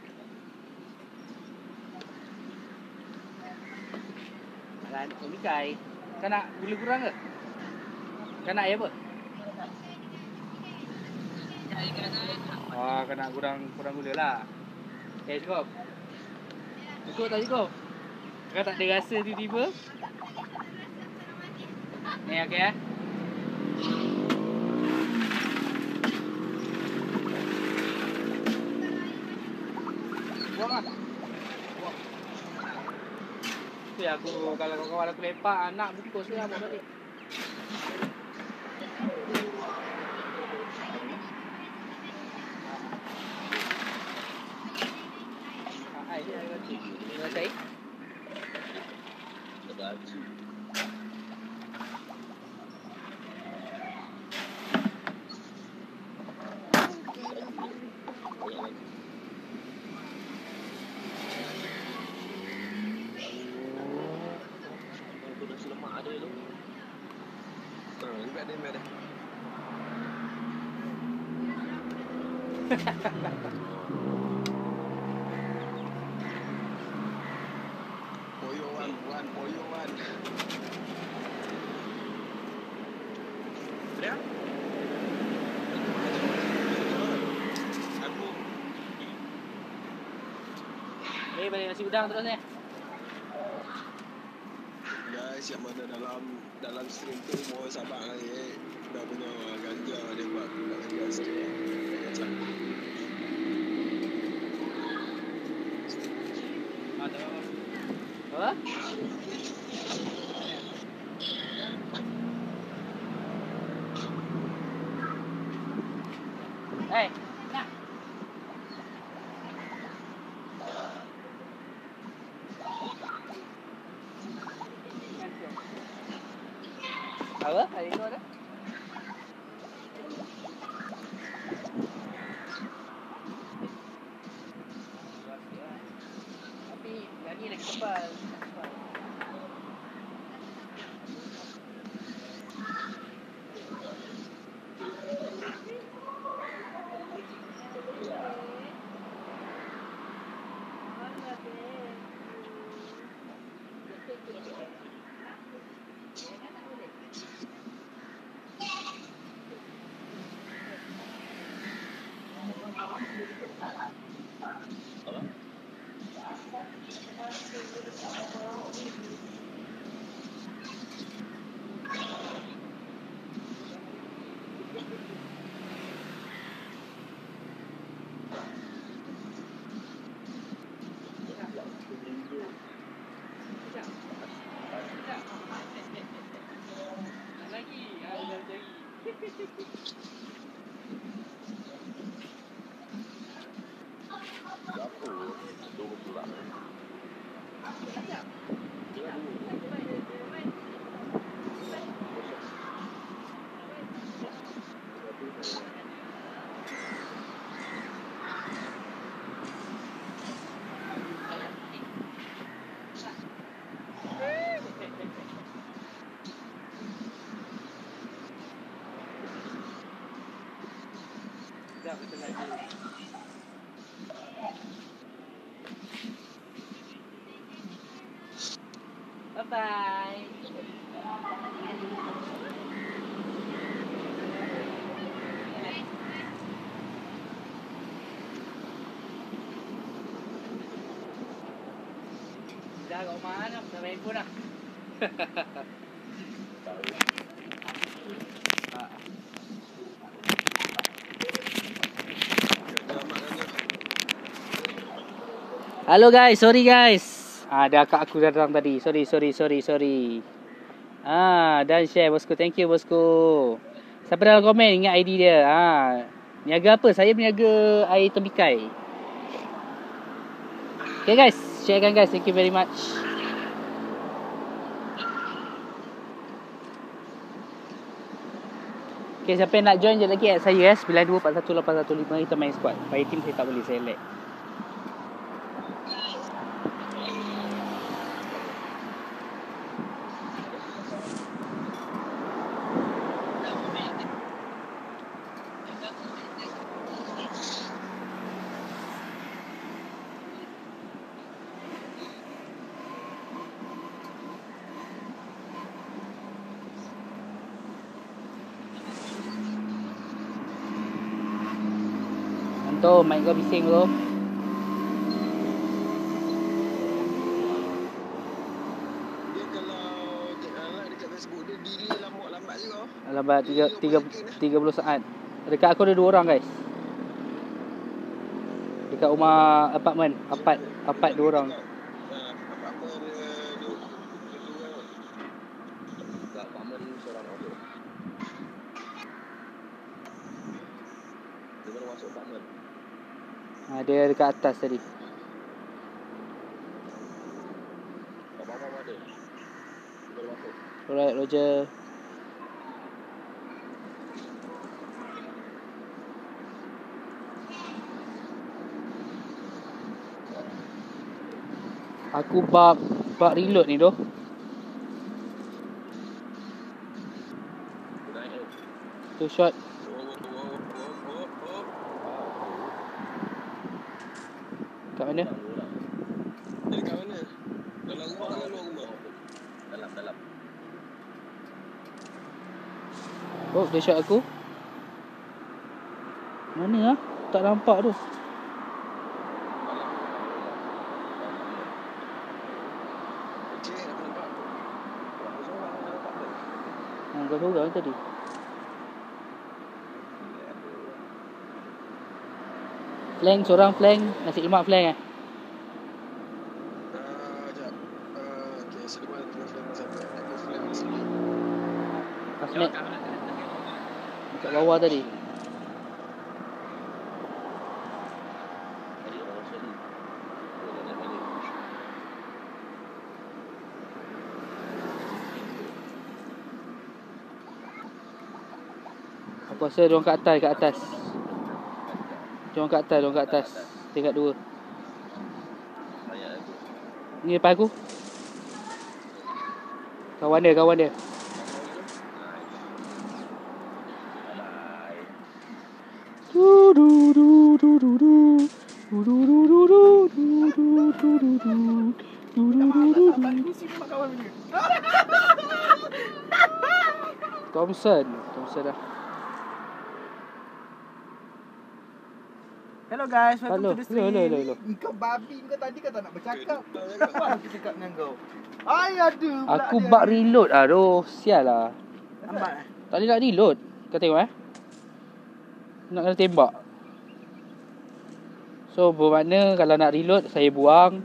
Alah, ni Kai. Kau nak gula kurang ke? Kau nak air apa? Oh, kau nak kurang kurang gula lah. Eh, cukup. Cukup tak cukup? Kau tak ada rasa tiba-tiba? Ni okey eh? Buang lah. Buang. Tu aku, kalau kawan aku lepak, anak bungkus je lah bawa balik. Air dia air batu. Terima kasih. Tak baju. Aku dah selemak ada tu. Ah, ni kat dia, kat dia. Poyo wan, wan, poyo wan. Sudah? Aku Eh, balik nasi udang terus ni. guys yang mana dalam dalam stream tu mohon sabar lagi eh. Dah punya ganja dia buat buat ganja sikit. Macam Apa? Eh, nak. Apa? Hari tu ada? Tapi lagi lagi tebal. Lagi, ada lagi. apa? Tu betul lah. Sekejap, betul lagi. Bye-bye. Dah kat rumah dah, dah main phone dah. Ah. Halo guys, sorry guys. Ah, ada akak aku datang tadi. Sorry, sorry, sorry, sorry. Ah, dan share bosku. Thank you bosku. Siapa dalam komen ingat I D dia? Ah, niaga apa? Saya berniaga air tembikai. Okay guys, sharekan guys. Thank you very much. Okay, siapa yang nak join je lagi add saya eh. sembilan dua empat satu lapan satu lima kita main squad. Fire team saya tak boleh, saya lag. Tu, mic kau bising tu. Dia kalau alah dekat Facebook dia delay lambat-lambat juga. Lambat tiga puluh saat. Dekat aku ada dua orang guys. Dekat rumah apartmen, apart, apart dua orang. Ha, apa-apa dia dua dua orang. Tak paman seorang masuk. Dia baru masuk paman. Ha, dia dekat atas tadi. Kat bawah ada. Dia baru masuk. Alright, Roger. Aku bug bug reload ni doh. Tu shot. Kat mana? Dia dekat mana? Dalam rumah ke luar rumah? Dalam, dalam. Oh, dia shot aku. Mana ah? Tak nampak tu. Cik, aku nampak. Aku seorang aku nampak tu. Ha, kau seorang tadi. Flank, seorang flank. Nasi lemak flank eh. Ah, jap. Ah, okey, sedepan tengah film sampai. Aku film di sini. Asmet. Dekat bawah tadi. Tadi orang masuk ni. Dia dah nak balik. Aku rasa dia orang kat atas, kat atas. Dia orang kat atas, dia orang kat atas. Tingkat dua. Banyak aku. Ni depan aku. Kawan dia, kawan dia. Du du du du du du. Du du du du du du du du du du. Du du du du du. Thompson, Thompson dah. Hello guys, welcome Hello, to the hello, stream. hello, hello, hello. Kau babi, kau tadi kau tak nak bercakap. Apa aku cakap dengan kau? Ay, ada pula Aku dia. bug reload ah, doh. Sial lah. Lambat eh? Tak boleh nak reload. Kau tengok eh. Nak kena tembak. So bermakna kalau nak reload, saya buang.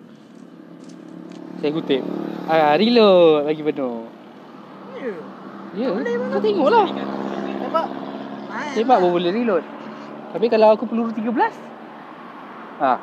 Saya kutip. Ah, reload bagi penuh. Ya. Ya, kau tengok lah. Tembak. Main Tembak lah. pun boleh reload. Tapi kalau aku peluru tiga belas. Ha,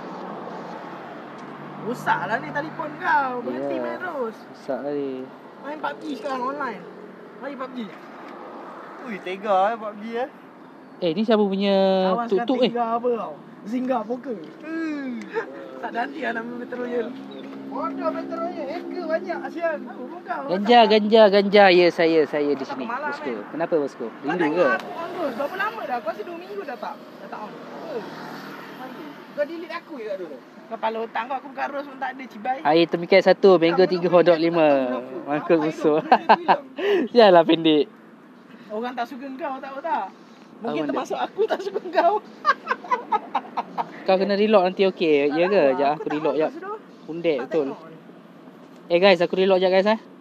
Rosak lah ni telefon kau. Berhenti Ya. main terus. rosak tadi. Main P U B G sekarang online. Mari P U B G. Ui, tega eh P U B G eh. Eh, ni siapa punya Kawan tuk-tuk sekarang eh? tega apa tau? Zingga poker. Hmm. Tak ada henti lah nama Battle Royale. Bodoh Battle Royale. Hacker banyak Asian. Tahu pun kau. Ganja, ganja, ganja. Ya, saya, saya di Tak sini. malam, Bosku. eh. Kenapa bosku? Kau Rindu tengok ke? aku on terus. Berapa lama dah? Aku rasa dua minggu dah tak. Dah tak on. Eh, mandi. Kau delete aku je kat dulu. Kepala otak kau aku buka Rose pun tak ada cibai. Air termikat satu, mango tiga, hotdog lima. Mangkuk busuk. Yalah pendek. Orang tak suka kau tak tahu tak? Mungkin Abang termasuk aku tak suka kau. Kau kena reload nanti okey. Ya ke? Sekejap aku reload sekejap. Undek betul. Eh guys, aku reload sekejap guys eh.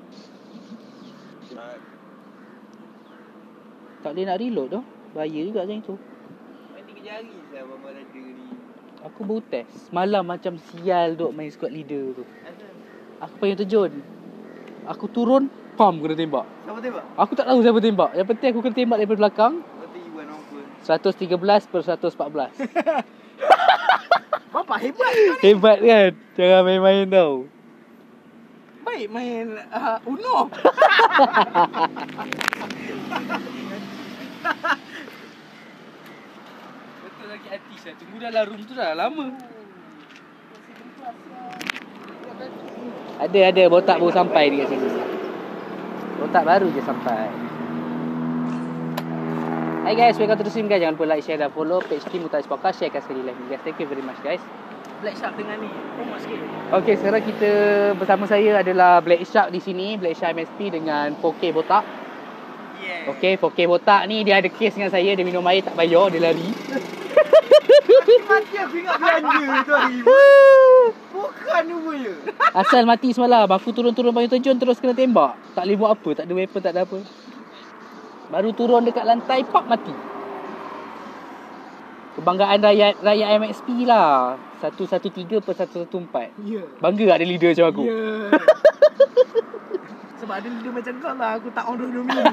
Tak boleh nak reload tu. Bahaya juga macam tu. Main tiga jari saya Mama Raja ni. Aku baru test. Semalam macam sial duk main squad leader tu. Aku pengen terjun. Aku turun, pam kena tembak. Siapa tembak? Aku tak tahu siapa tembak. Yang penting aku kena tembak daripada belakang. Berarti Iwan Open. seratus tiga belas per seratus empat belas. Bapak hebat kau ni. Hebat kan? Jangan main-main tau. Baik main uh, Uno. Betul lagi hati saya. Tunggu dalam room tu dah lama. Ada ada botak baru sampai dekat sini. Botak baru je sampai. Hi guys, welcome to the stream guys. Jangan lupa like, share dan follow page Team Mutais Podcast. Sharekan sekali live ni guys. Thank you very much guys. Black Shark dengan ni. Promote sikit. Okay, sekarang kita bersama saya adalah Black Shark di sini. Black Shark M S P dengan four K botak. Yeah. Okay, four K botak ni dia ada kes dengan saya. Dia minum air tak bayar, dia lari. mati aku ingat belanja tu hari. Bukan rupanya. Asal mati semalam. Aku turun-turun payung terjun terus kena tembak. Tak boleh buat apa. Tak ada weapon, tak ada apa. Baru turun dekat lantai, pop mati. Kebanggaan rakyat rakyat M X P lah. seratus tiga belas per seratus empat belas. Ya. Bangga tak ada leader macam aku? Ya. Sebab ada leader macam kau lah. Aku tak on dua-dua minggu.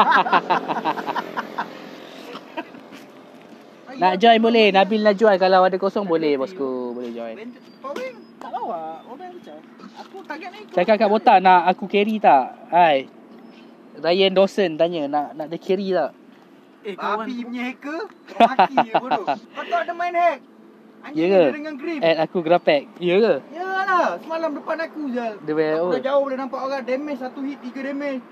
Nak join boleh. Nabil nak join. Kalau ada kosong boleh bosku. Boleh join. Kau wing tak lawa. Orang macam aku target ni. Cakap kat botak nak aku carry tak? Hai. Ryan Dawson tanya nak nak dia carry tak? Eh kawan Babi punya hacker. Kau maki je bodoh. Kau tak ada main hack. Anjing Ya ke? dia dengan grip. Add aku graphic. Ya ke? Yalah, semalam depan aku je. Dia bayar Aku oh. dah jauh boleh nampak orang damage satu hit tiga damage.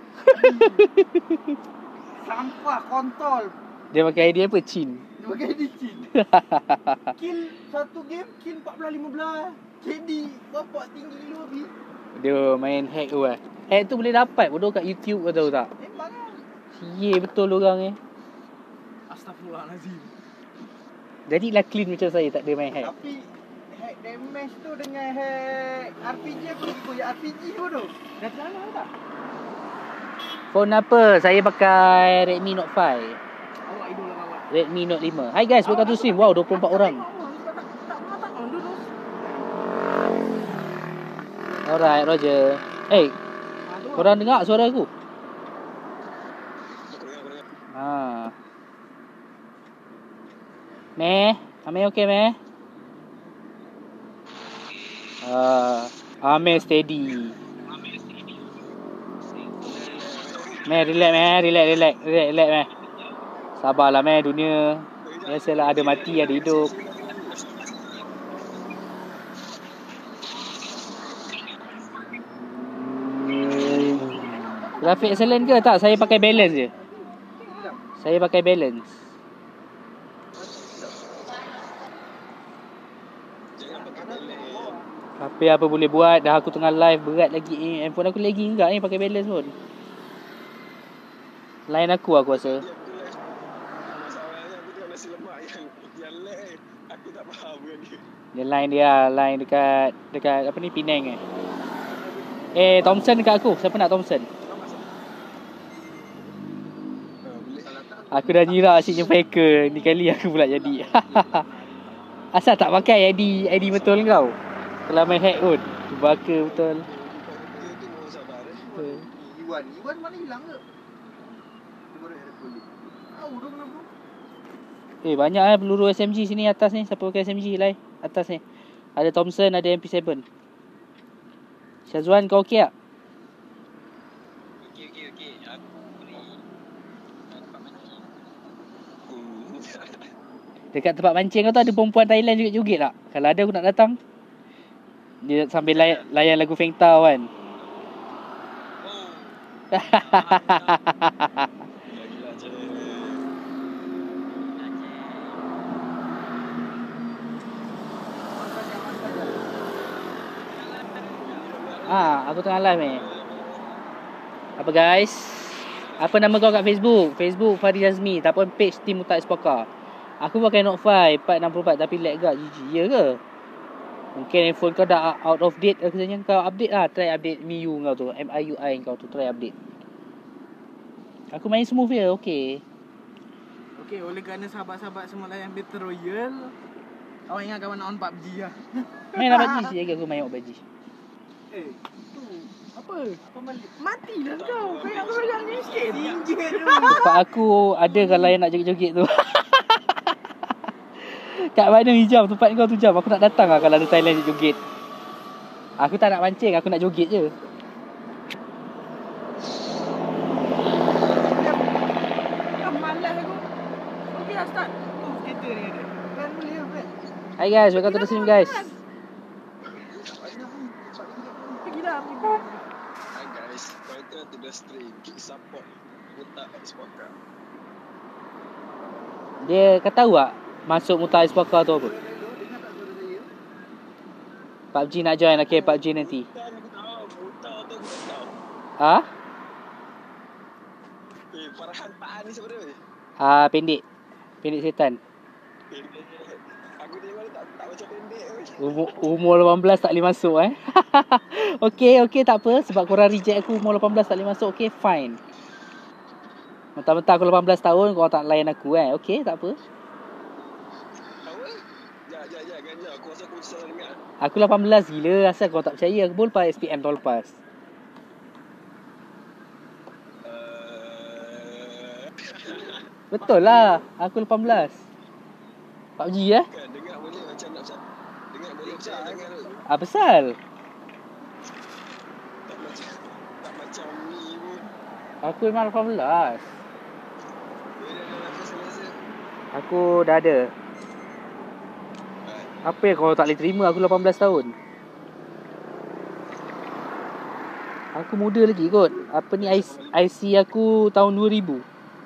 Sampah kontol. Dia pakai idea apa? Chin. Dia pakai dicin. Kill satu game kill empat belas lima belas. K D bapak tinggi gila habis. Dia main hack tu lah. Hack tu boleh dapat bodoh kat YouTube kau tahu tak? Memang lah. Siye betul orang ni. Astaghfirullahalazim. Jadilah clean macam saya, tak ada main hack. Tapi hack damage tu dengan hack R P G aku pergi koyak R P G bodoh. Dah terlalu tak? Phone apa? Saya pakai Redmi Note five. Awak idola awak. Redmi Note five. Hi guys, welcome to stream. Wow, dua puluh empat orang. Alright, Roger. Hey, korang dengar suara aku? Ha. Meh, Ameh okey meh? Ah, Ameh steady. Meh, relax meh, relax, relax, relax, relax meh. Sabarlah meh, dunia. Biasalah ada mati, ada hidup. Grafik excellent ke tak? Saya pakai balance je. Saya pakai balance. Tapi apa boleh buat? Dah aku tengah live berat lagi ni. Handphone aku lagi enggak ni pakai balance pun. Lain aku aku rasa. Masalahnya aku tengok nasi lemak yang yang lag. Aku tak faham kan dia. Dia line dia, line dekat dekat apa ni Penang eh. Eh Thompson dekat aku. Siapa nak Thompson? Aku dah nyirak asyiknya faker. Ni kali aku pula jadi. Asal tak pakai I D I D betul kau? Kalau main hack pun baka betul. Dia tu mau sabar eh. Iwan, Iwan mana hilang ke? Dia baru ada polis. Tahu dah kenapa? Eh banyak eh peluru S M G sini atas ni. Siapa pakai S M G lai? Atas ni. Ada Thompson, ada M P seven. Syazwan kau okey tak? Okey okey okey. Aku beri tempat mandi. Dekat tempat mancing kau tu ada perempuan Thailand juga joget tak? Kalau ada aku nak datang. Dia sambil layan, layan lagu Feng Tao kan. Gila-gila je. Ah, aku tengah live ni. Apa guys? Apa nama kau kat Facebook? Facebook Farid Azmi. Tak pun page Team Mutak Spoka. Aku pakai Note five empat enam empat tapi lag gak G G. Ya ke? Mungkin handphone kau dah out of date. Rasanya kau update lah. Try update M I U kau tu. M I U I kau tu. Try update. Aku main smooth je. Okay. Okey, oleh kerana sahabat-sahabat semua layan Battle Royale, awak ingat kawan nak on P U B G lah. Main lah P U B G. Sekejap lagi aku main P U B G. Eh, tu apa? Mati dah kau. Kau ingat kau pegang ni sikit. Sinjet tu. Tempat aku ada kalau yang nak joget-joget tu. Kat mana hijau tempat kau tu jam. Aku nak datang lah kalau ada Thailand joget. Aku tak nak mancing. Aku nak joget je. Dah malas aku. Okey dah start. Oh, kereta ni ada. Kan boleh kan? Hi guys. Welcome to the stream guys. Pergi dah. Hi guys, welcome to the stream. Keep support Mutak Spoka. Dia kata tahu tak masuk Mutak Spoka tu apa? P U B G nak join. Okay, P U B G nanti. Mutak aku tahu, Mutak tu aku tak tahu. Ha? Eh, Farhan Pak ni sebenarnya. Ah, pendek. Pendek setan. Aku tengok macam pendek pun. Umur, umur lapan belas tak boleh masuk eh. Okey, okey tak apa. Sebab korang reject aku umur lapan belas tak boleh masuk. Okey, fine. Mentang-mentang aku lapan belas tahun, korang tak layan aku eh. Okey, tak apa. Apa? Ya, ya, ya, ganja. Aku rasa aku salah dengar. Aku lapan belas gila. Asal kau tak percaya. Aku pun lepas S P M tahun lepas. Uh, Betul lah. Aku lapan belas. P U B G eh? kan, dengar boleh macam nak macam. Dengar boleh macam dengar tu. Apa pasal? Tak macam, tak macam ni pun. Aku memang lapan belas. Dia dah dah nafas rasa. Aku dah ada. Apa yang kau tak boleh terima? Aku lapan belas tahun. Aku muda lagi kot. Apa ni I C, I C aku tahun dua ribu.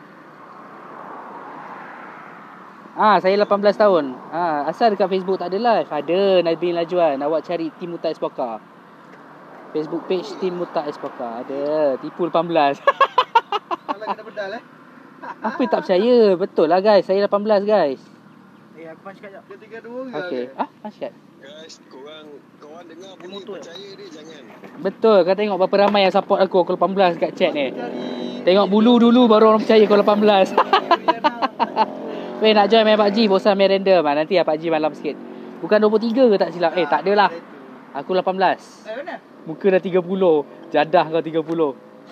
Ah, saya lapan belas tahun. Ah, asal dekat Facebook tak ada live? Ada Nabil Najwan. Awak cari Tim Muta Espoka. Facebook page Tim Muta Espoka. Ada. Tipu lapan belas. Kalau kena bedal eh. Apa yang tak percaya? Betul lah guys. Saya lapan belas guys. Eh, aku punch kat jap. Dia tiga dua ke? Okey. Ah, masih Guys, korang, korang dengar Dia boleh motor percaya dia, jangan. betul. Kau tengok berapa ramai yang support aku. Aku lapan belas kat chat ni. Cari Tengok bulu dulu baru orang percaya kau lapan belas. Weh, nak join main P U B G, bosan main random. Ah, nanti lah P U B G malam sikit. Bukan dua puluh tiga ke tak silap? Eh, tak adalah. Aku lapan belas. Eh, mana? Muka dah tiga puluh. Jadah kau tiga puluh.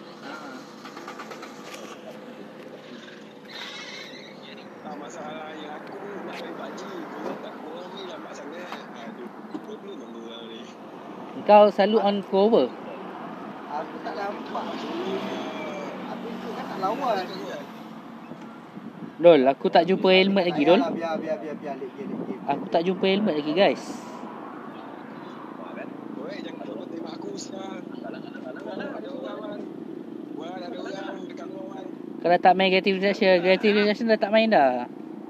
Tak masalah yang aku nak main P U B G. Korang tak, korang ni lambat sangat. Aduh, problem nama orang ni. Kau selalu on cover. Aku tak nampak. Aku ikut kan nak lawan. Dol, aku tak jumpa helmet lagi, Dol. Biar, biar, biar, biar. Lik game, lik game. Aku tak jumpa helmet lagi, guys. Oi, jangan lupa tembak aku sekarang. Ada orang kan. Wah, ada orang dekat luar kan. Kau dah tak main Creative Reaction. Creative Reaction dah tak main dah.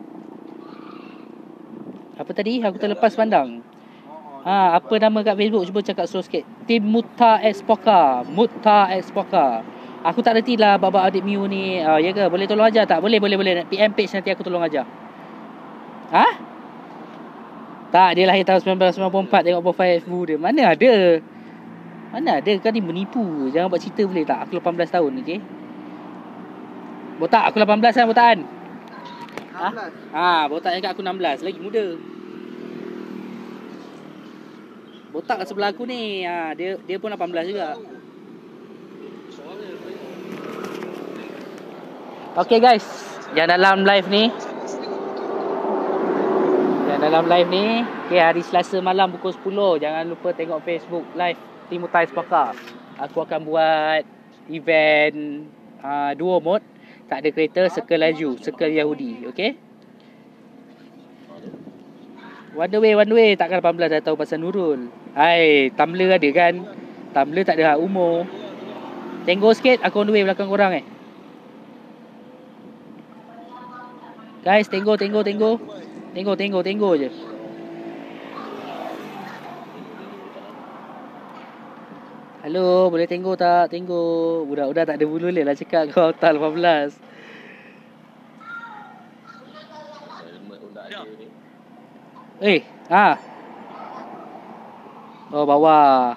Apa tadi? Aku terlepas pandang. Ha, apa nama kat Facebook? Cuba cakap slow sikit. Tim Muta Espoka. Muta Espoka. Aku tak reti lah bab adik Miu ni. Uh, ya ke? Boleh tolong ajar tak? Boleh, boleh, boleh. P M page nanti aku tolong ajar. Ha? Tak, dia lahir tahun sembilan belas sembilan puluh empat. Tengok profile Facebook dia. Mana ada? Mana ada? Kau ni menipu. Jangan buat cerita boleh tak? Aku lapan belas tahun, okey? Botak, aku lapan belas kan, botakan? Ha? enam belas. Ha, botak cakap aku enam belas. Lagi muda. Botak kat sebelah aku ni. Ha, dia dia pun lapan belas juga. Okay guys, yang dalam live ni, yang dalam live ni, okay, hari Selasa malam pukul sepuluh. Jangan lupa tengok Facebook live Tim Muta Espoka. Aku akan buat event uh, duo mode. Tak ada kereta, circle laju, circle Yahudi. Okay? One way, one way. Takkan lapan belas dah tahu pasal Nurul. Hai, Tumblr ada kan? Tumblr tak ada hak umur. Tengok sikit, aku on the way belakang korang eh. Guys, tengok, tengok, tengok. Tengok, tengok, tengok je. Hello, boleh tengok tak? Tengok. Budak-budak tak ada bulu leh lah cakap kau tak lapan belas. Eh, ha. Oh, bawah.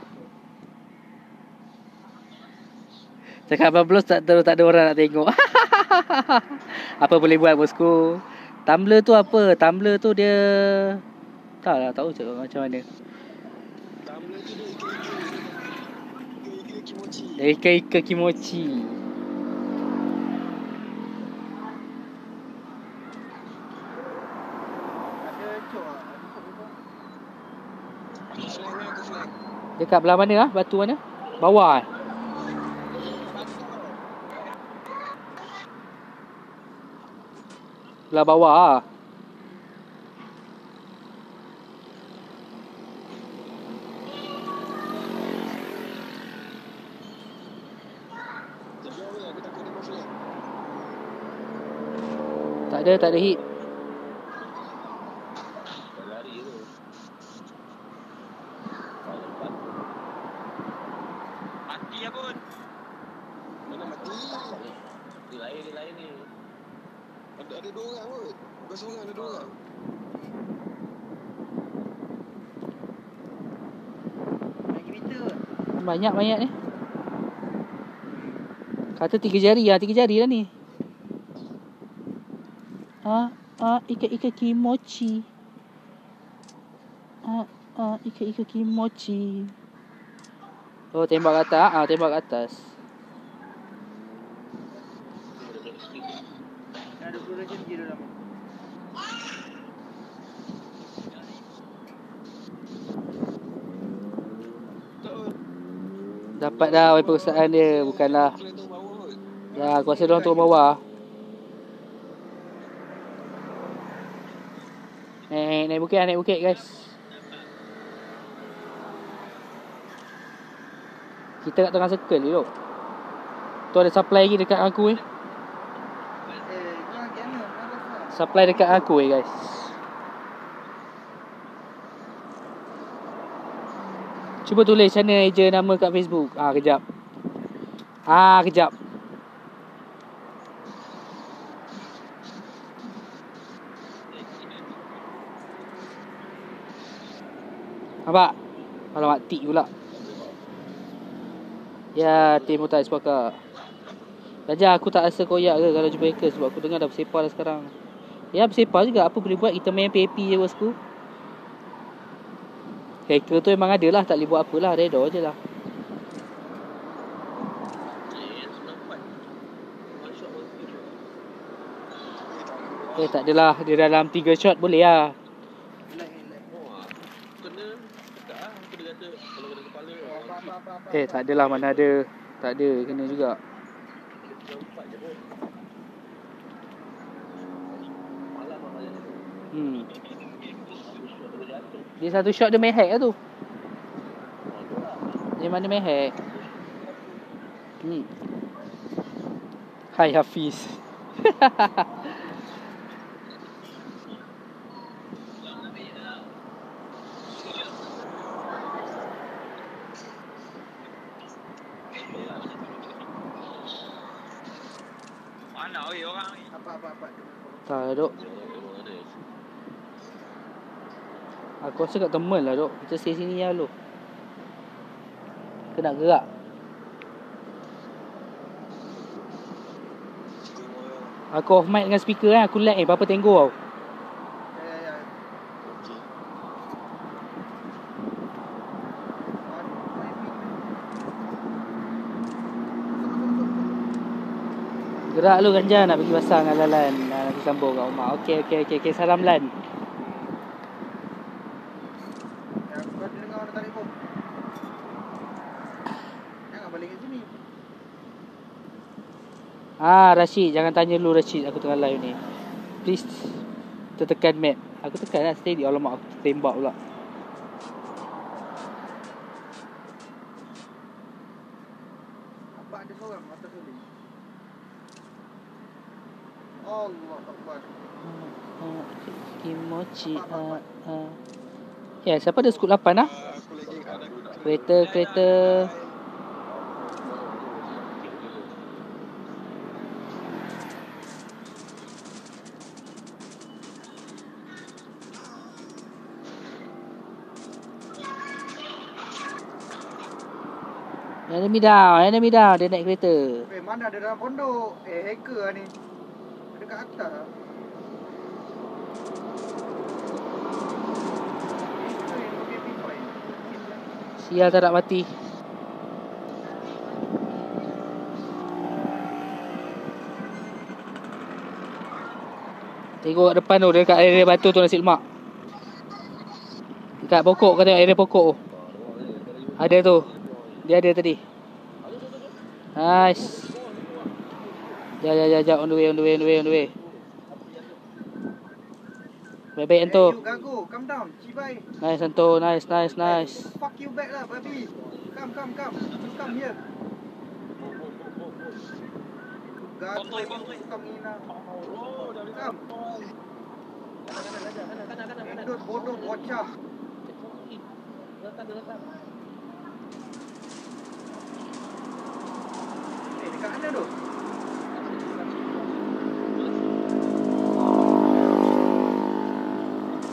Cakap lapan belas tak, terus tak ada orang nak tengok. Apa boleh buat bosku? Tumblr tu apa? Tumblr tu dia tak lah, tahu cakap macam mana. Tumblr tu dia ika-ika. Ika-ika kimochi. Ika-ika kimochi. Ada cok. Aku flag ni, aku flag. Dekat belah mana ah? Batu mana? Bawah eh? Belah bawah ah. Jauh ni, aku takut dia mau flag. Tak ada, tak ada hit. Lari tu. Mati ya pun. Mana mati? Dia lain, dia lain ni. Ada ada dua orang kot. Bukan seorang, ada dua orang. Banyak-banyak ni. Kata tiga jari lah, tiga jari lah ni. Ah, ah, ikan-ikan kimochi. Ah, ah, ikan-ikan kimochi. Oh, tembak ke atas. Ah, tembak ke atas. Ada fluorescent je dalam. Dapat dah oleh perusahaan dia. Bukanlah. Kereta bawah kot. Ya, aku rasa diorang turun bawah. Naik, naik bukit lah, naik bukit guys. Kita kat tengah circle ni duk. Tu ada supply lagi dekat aku eh. Eh, jangan kena. Mana Supply dekat aku eh guys. Cuba tulis channel je nama kat Facebook. Ah, kejap. Ah, kejap. Nampak? Alamak, tik pula. Ya, tim Mutai sepakat. Raja, aku tak rasa koyak ke kalau jumpa hacker sebab aku dengar dah bersepah dah sekarang. Ya, bersepah juga. Apa boleh buat? Kita main P A P je bosku. Hacker tu memang ada lah. Tak boleh buat apa lah. Redor je lah. Eh, tak adalah. Dia dalam tiga shot boleh lah. Eh, tak adalah. Mana ada. Tak ada. Kena juga. Hmm. Dia satu shot dia main hack lah tu. Dia mana main hack. Hmm. Hai Hafiz. Mana oi orang ni? Apa-apa-apa. Tak duk. Aku rasa kat temen lah duk. Kita stay sini lah lu. Kita nak gerak. Aku off mic dengan speaker kan. Aku lag eh. Berapa tengok tau. Ya, ya, ya. Gerak lu Ganja nak pergi pasang dengan Lan. Nanti sambung kat rumah. Okey, okey, okey. Okay. Salam Lan. Ya, aku dah dengar orang telefon. Jangan balik ke sini. Ah, Rashid. Jangan tanya lu Rashid. Aku tengah live ni. Please. Tertekan map. Aku tekan lah. Steady. Alamak, aku tembak pula. Apa ada seorang atas sini? Allah Akbar. Kimochi. Ah, ah. Ya, siapa ada skut lapan ah? Aku lagi ada Kereta, kereta. Enemy down, enemy down. Dia naik kereta. Eh, mana ada dalam pondok? Eh, hacker lah ni. Dekat atas lah. Hacker yang pakai P five. Sial tak nak mati. Tengok kat depan tu. Dekat area batu tu nasi lemak. Dekat pokok kau tengok area pokok tu. Ada tu. Dia ada tadi. Nice. Ya ya ya ya on the way on the way on the way on the way. Baik-baik Eh, Anto. you gago. Come down. Cibai. Nice Anto. Nice nice nice. Fuck you back lah, babi. Come, come, come. You come here. Gago. Come ni lah. Come. Endut bodoh bocah. Eh, dekat mana tu?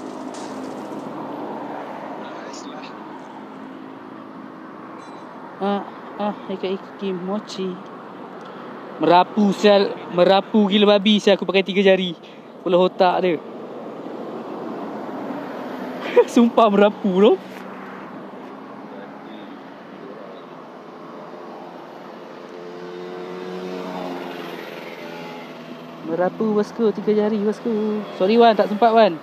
nice lah. Ha ah ikan-ikan mochi. Merapu sial, merapu gila babi sial aku pakai tiga jari. Kepala otak dia. Sumpah merapu tu. Merapu bosku, tiga jari bosku. Sorry Wan, tak sempat Wan.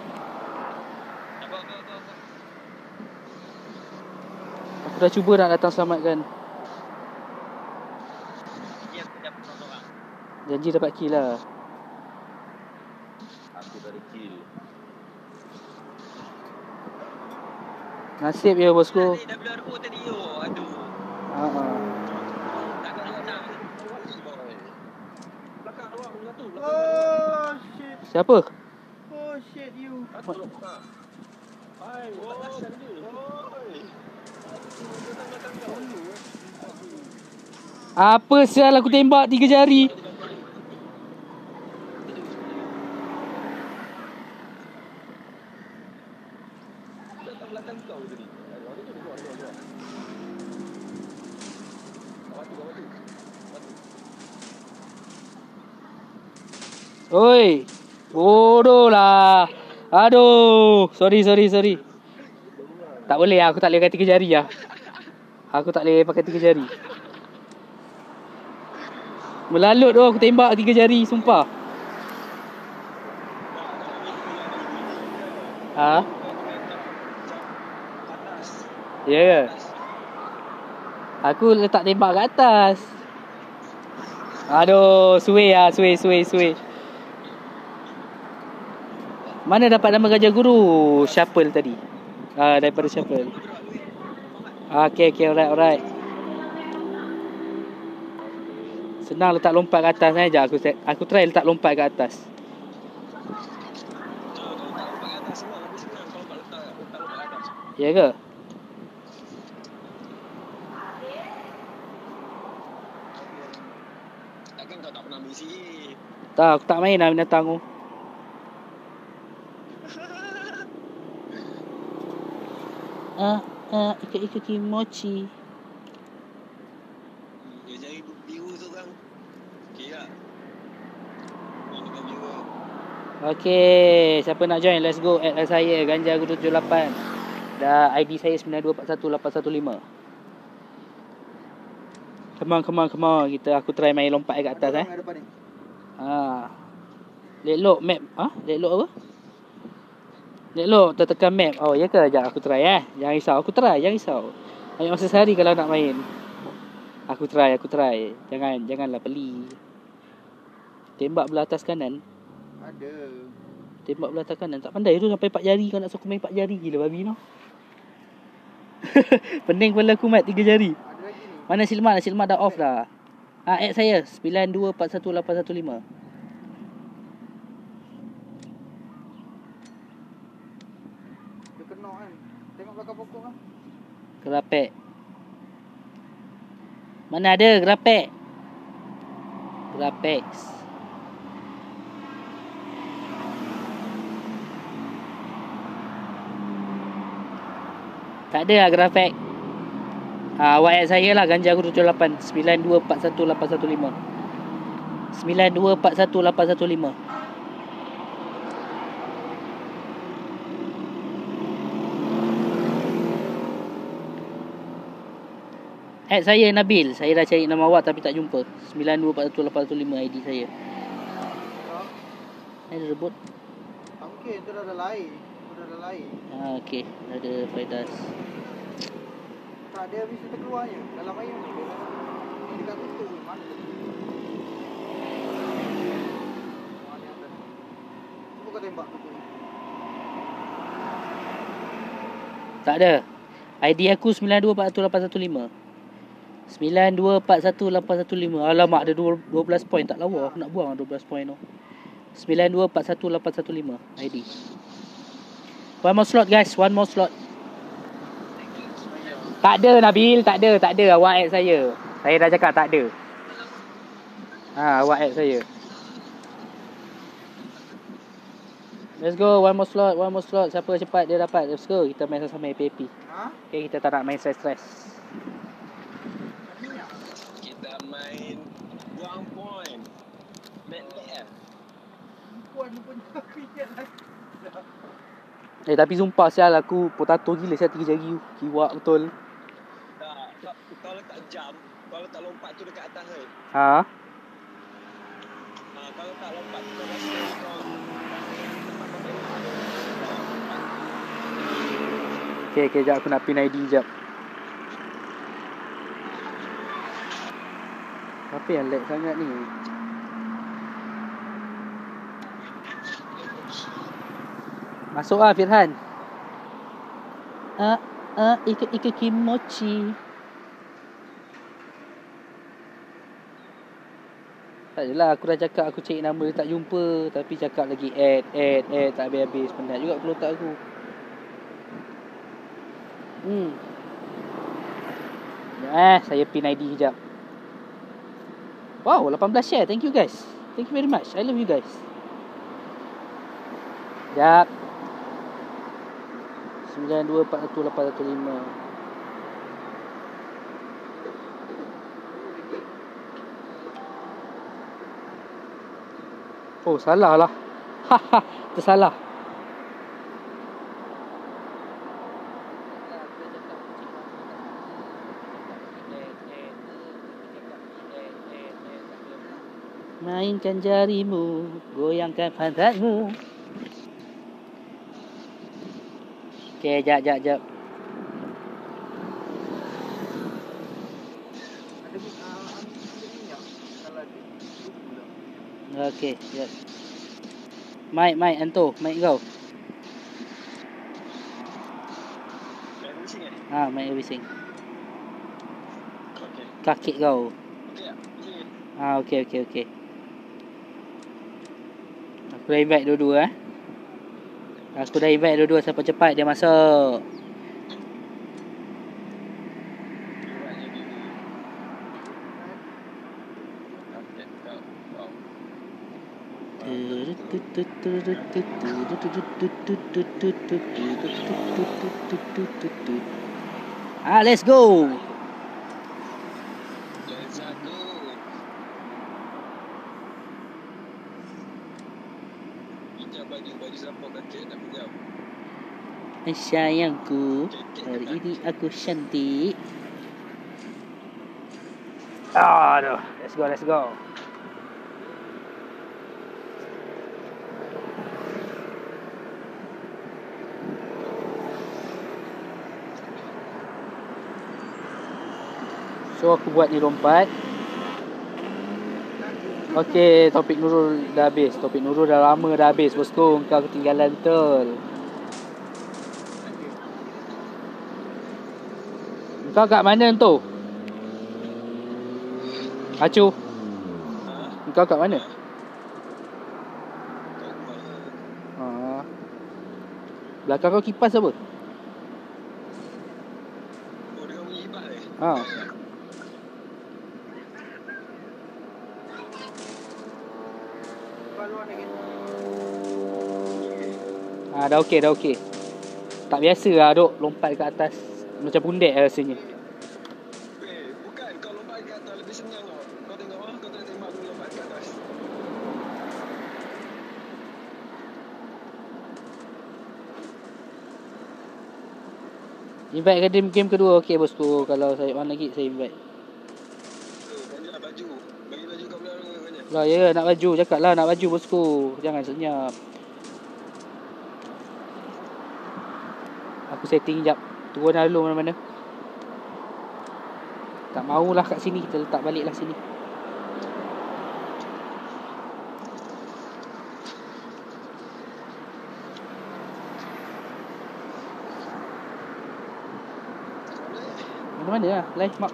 Aku dah cuba nak datang selamatkan. Janji dapat kill lah. Aku tak ada kill. Nasib ya bosku. W R O tadi yo. Aduh. Ha. Takkan awak nak. Belakang awak satu. Oh shit. Siapa? Oh shit you. Hai, batasan dia. Oi. Apa sial aku tembak tiga jari. Belakang kau tadi. Oi. Bodoh lah. Aduh. Sorry, sorry, sorry. Tak boleh lah. Aku tak boleh pakai tiga jari lah. Aku tak boleh pakai tiga jari. Melalut tu aku tembak tiga jari. Sumpah. Ha? Ya ke? Aku letak tembak kat atas. Aduh. Suai lah. Suai, suai, suai. Mana dapat nama Gajah Guru? Shuffle tadi. Ah, daripada Shuffle. Ah, okay, okay, alright, alright. Senang letak lompat ke atas eh. Sekejap aku, aku try letak lompat ke atas. Ya ke? Takkan kau tak pernah main sihir? Tak, aku tak main lah binatang tu. Ah, ah, ikan-ikan kimochi. Dia jari biru tu kan. Okey tak? Ini kan biru. Okay, siapa nak join? Let's go. Add saya, Ganja Guru tujuh lapan. Dan I D saya sembilan dua empat satu lapan satu lima. Come on, come on, come on. Kita, aku try main lompat kat atas eh. Ha. Letlock map. Ha? Letlock apa? Letlock tertekan map. Oh, ya ke? Sekejap aku try eh. Jangan risau. Aku try. Jangan risau. Banyak masa sehari kalau nak main. Aku try, aku try. Jangan, janganlah beli. Tembak belah atas kanan. Ada. Tembak belah atas kanan. Tak pandai tu sampai empat jari. Kau nak suruh main empat jari. Gila babi tu. Pening kepala aku mat tiga jari. Ada lagi ni. Mana Silmat? Silmat dah off dah. Ah, add saya sembilan dua empat satu lapan satu lima. Dia kena kan. Tengok belakang pokok kan. Gerapek. Mana ada gerapek? Gerapek. Tak ada lah grafik. Ha, awak add saya lah Ganja Guru tujuh lapan sembilan dua empat satu lapan satu lima. sembilan dua empat satu lapan satu lima. Add saya Nabil. Saya dah cari nama awak tapi tak jumpa. sembilan dua empat satu lapan satu lima I D saya. Ada rebut. Okey, tu dah ada lain. Tu dah ada lain. Ha, okey. Ada Faidas. Tak ada habis terkeluar je. Dalam air ni. Dekat tutup ni. Mana tu? Mana yang atas? Cuba kau tembak tutup ni. Tak ada. I D aku sembilan dua empat satu lapan satu lima. sembilan dua empat satu lapan satu lima. Alamak, ada dua belas poin. Tak lawa aku nak buang dua belas poin tu. sembilan dua empat satu lapan satu lima I D. One more slot guys. One more slot. Tak ada Nabil. Tak ada. Tak ada. Awak add saya. Saya dah cakap tak ada. Ha, awak add saya. Let's go. One more slot. One more slot. Siapa cepat dia dapat. Let's go. Kita main sama-sama happy-happy. Ha? Okay, kita tak nak main stress-stress. Minyak. perempuan punya cricket lagi. Eh tapi sumpah sial aku potato gila sial tiga jari tu. Kiwak betul. Tak, kau, kau letak jam, kau letak lompat tu dekat atas kan. Ha? Ha, kau letak lompat tu kau rasa kau rasa tempat kau tengok ada lompat. Okay, okay, jap aku nak pin I D jap. Apa yang lag sangat ni? Masuk lah Firhan. Ah, ah, ikut-ikut kimochi. Tak adalah, aku dah cakap aku cari nama dia tak jumpa. Tapi cakap lagi add, add, add. Tak habis-habis. Penat juga kepala otak aku. Hmm. Eh, saya pin I D sekejap. Wow, lapan belas share. Thank you guys. Thank you very much. I love you guys. Sekejap. sembilan dua empat satu lapan satu lima. Oh, salah lah. Haha, tersalah. Mainkan jarimu, goyangkan pantatmu. Okay, jap, jap, jap. Ada uh, ambil minyak kalau ada lupa dah. Okay, yes. Mic, mic, Anto. Mic kau. Dah pusing eh? Ha, mic bising. Okey. Kakek kau. Okey tak? Pusing eh? Ha, okay, okay, okay. Aku dah invite dua-dua eh. Aku dah invite dua-dua, siapa cepat dia masuk. Buatnya gini. Okey, kau. Kau. Ah, let's go. Let's go. Pinjam baju, baju siapa kakek nak pinjam? Sayangku, hari ini aku cantik. Aduh, let's go, let's go. So aku buat ni lompat. Okey, topik Nurul dah habis. Topik Nurul dah lama dah habis, bosku. Kau ketinggalan betul. Kau kat mana tu? Acu. Ha? Kau kat mana? Kau rumah. Ha. Belakang kau kipas apa? Oh, dia punya hibat eh? Ha. Keluar lagi. Ha, dah okey, dah okey. Tak biasa lah duk lompat kat atas. Macam pundek lah rasanya. Weh, bukan kau lompat ke atas lebih senang kau. Kau tengok ah, kau tak tembak aku lompat ke atas. Invite ke game, game kedua. Okey bosku. Kalau saya on lagi, saya invite. Eh, belanja baju. Bagi baju kau belah belanja. Lah ya, nak baju. Cakap lah nak baju bosku. Jangan senyap. Aku setting jap. Turun dah dulu mana-mana. Tak maulah kat sini. Kita letak balik lah sini. Mana-mana lah. Live mak.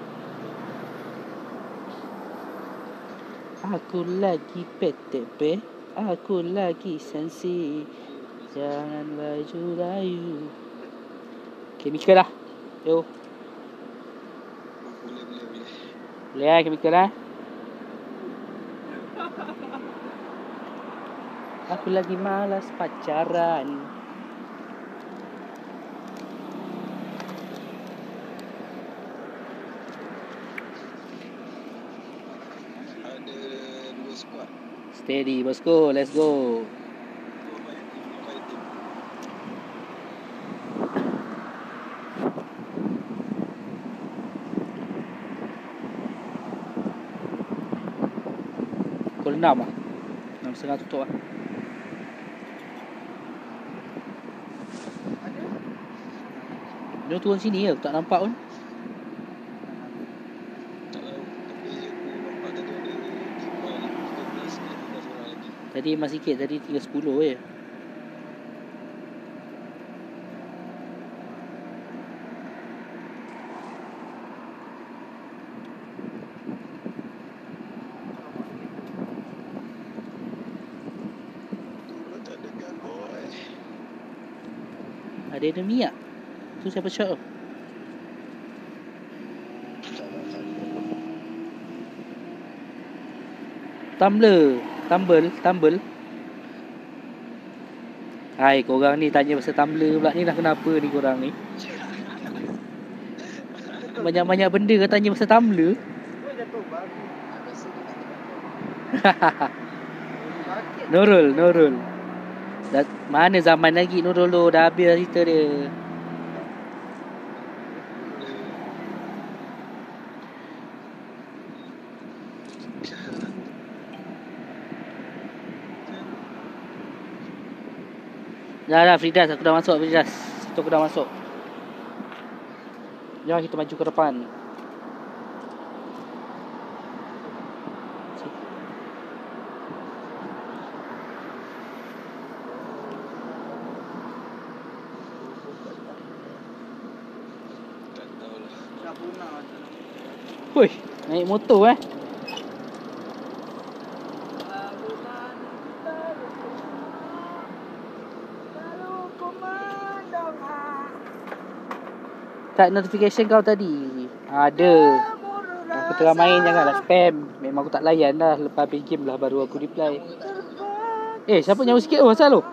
Aku lagi P T P. Aku lagi sensi. Jangan baju layu. Chemical lah. Yo. Boleh, boleh, boleh. Boleh lah chemical lah. Aku lagi malas pacaran. Ada dua squad. Steady bosku, let's go. Dua baik tim, dua baik tim. Pukul enam lah. Enam setengah tutup lah. Ada. Dia turun sini ke? Aku tak nampak pun. Tak tahu. Tapi aku nampak tadi ada lima, tiga belas, lima belas orang lagi. Tadi masih sikit, tadi tinggal sepuluh je. Turun tak dengar boy. Ada enemy tak? Tu siapa shot tu? Salah kali. Tumbler. Tumble. Tumble. Hai, korang ni tanya pasal tumbler pula ni dah kenapa ni korang ni? Banyak-banyak benda kau tanya pasal tumbler. Kau jatuh baru. Rasa dia tak dengar. Sakit. Nurul, Nurul. Dah, mana zaman lagi Nurul tu? Dah habis dah cerita dia. Dah dah Fridas, aku dah masuk Fridas. Situ aku dah masuk. Jom kita maju ke depan. Tak tahulah. Dah punah. Hui, naik motor eh. Tak notification kau tadi. Ada. Aku tengah main, janganlah spam. Memang aku tak layan dah. Lepas habis game lah baru aku reply. Eh, siapa nyawa sikit tu? Asal tu?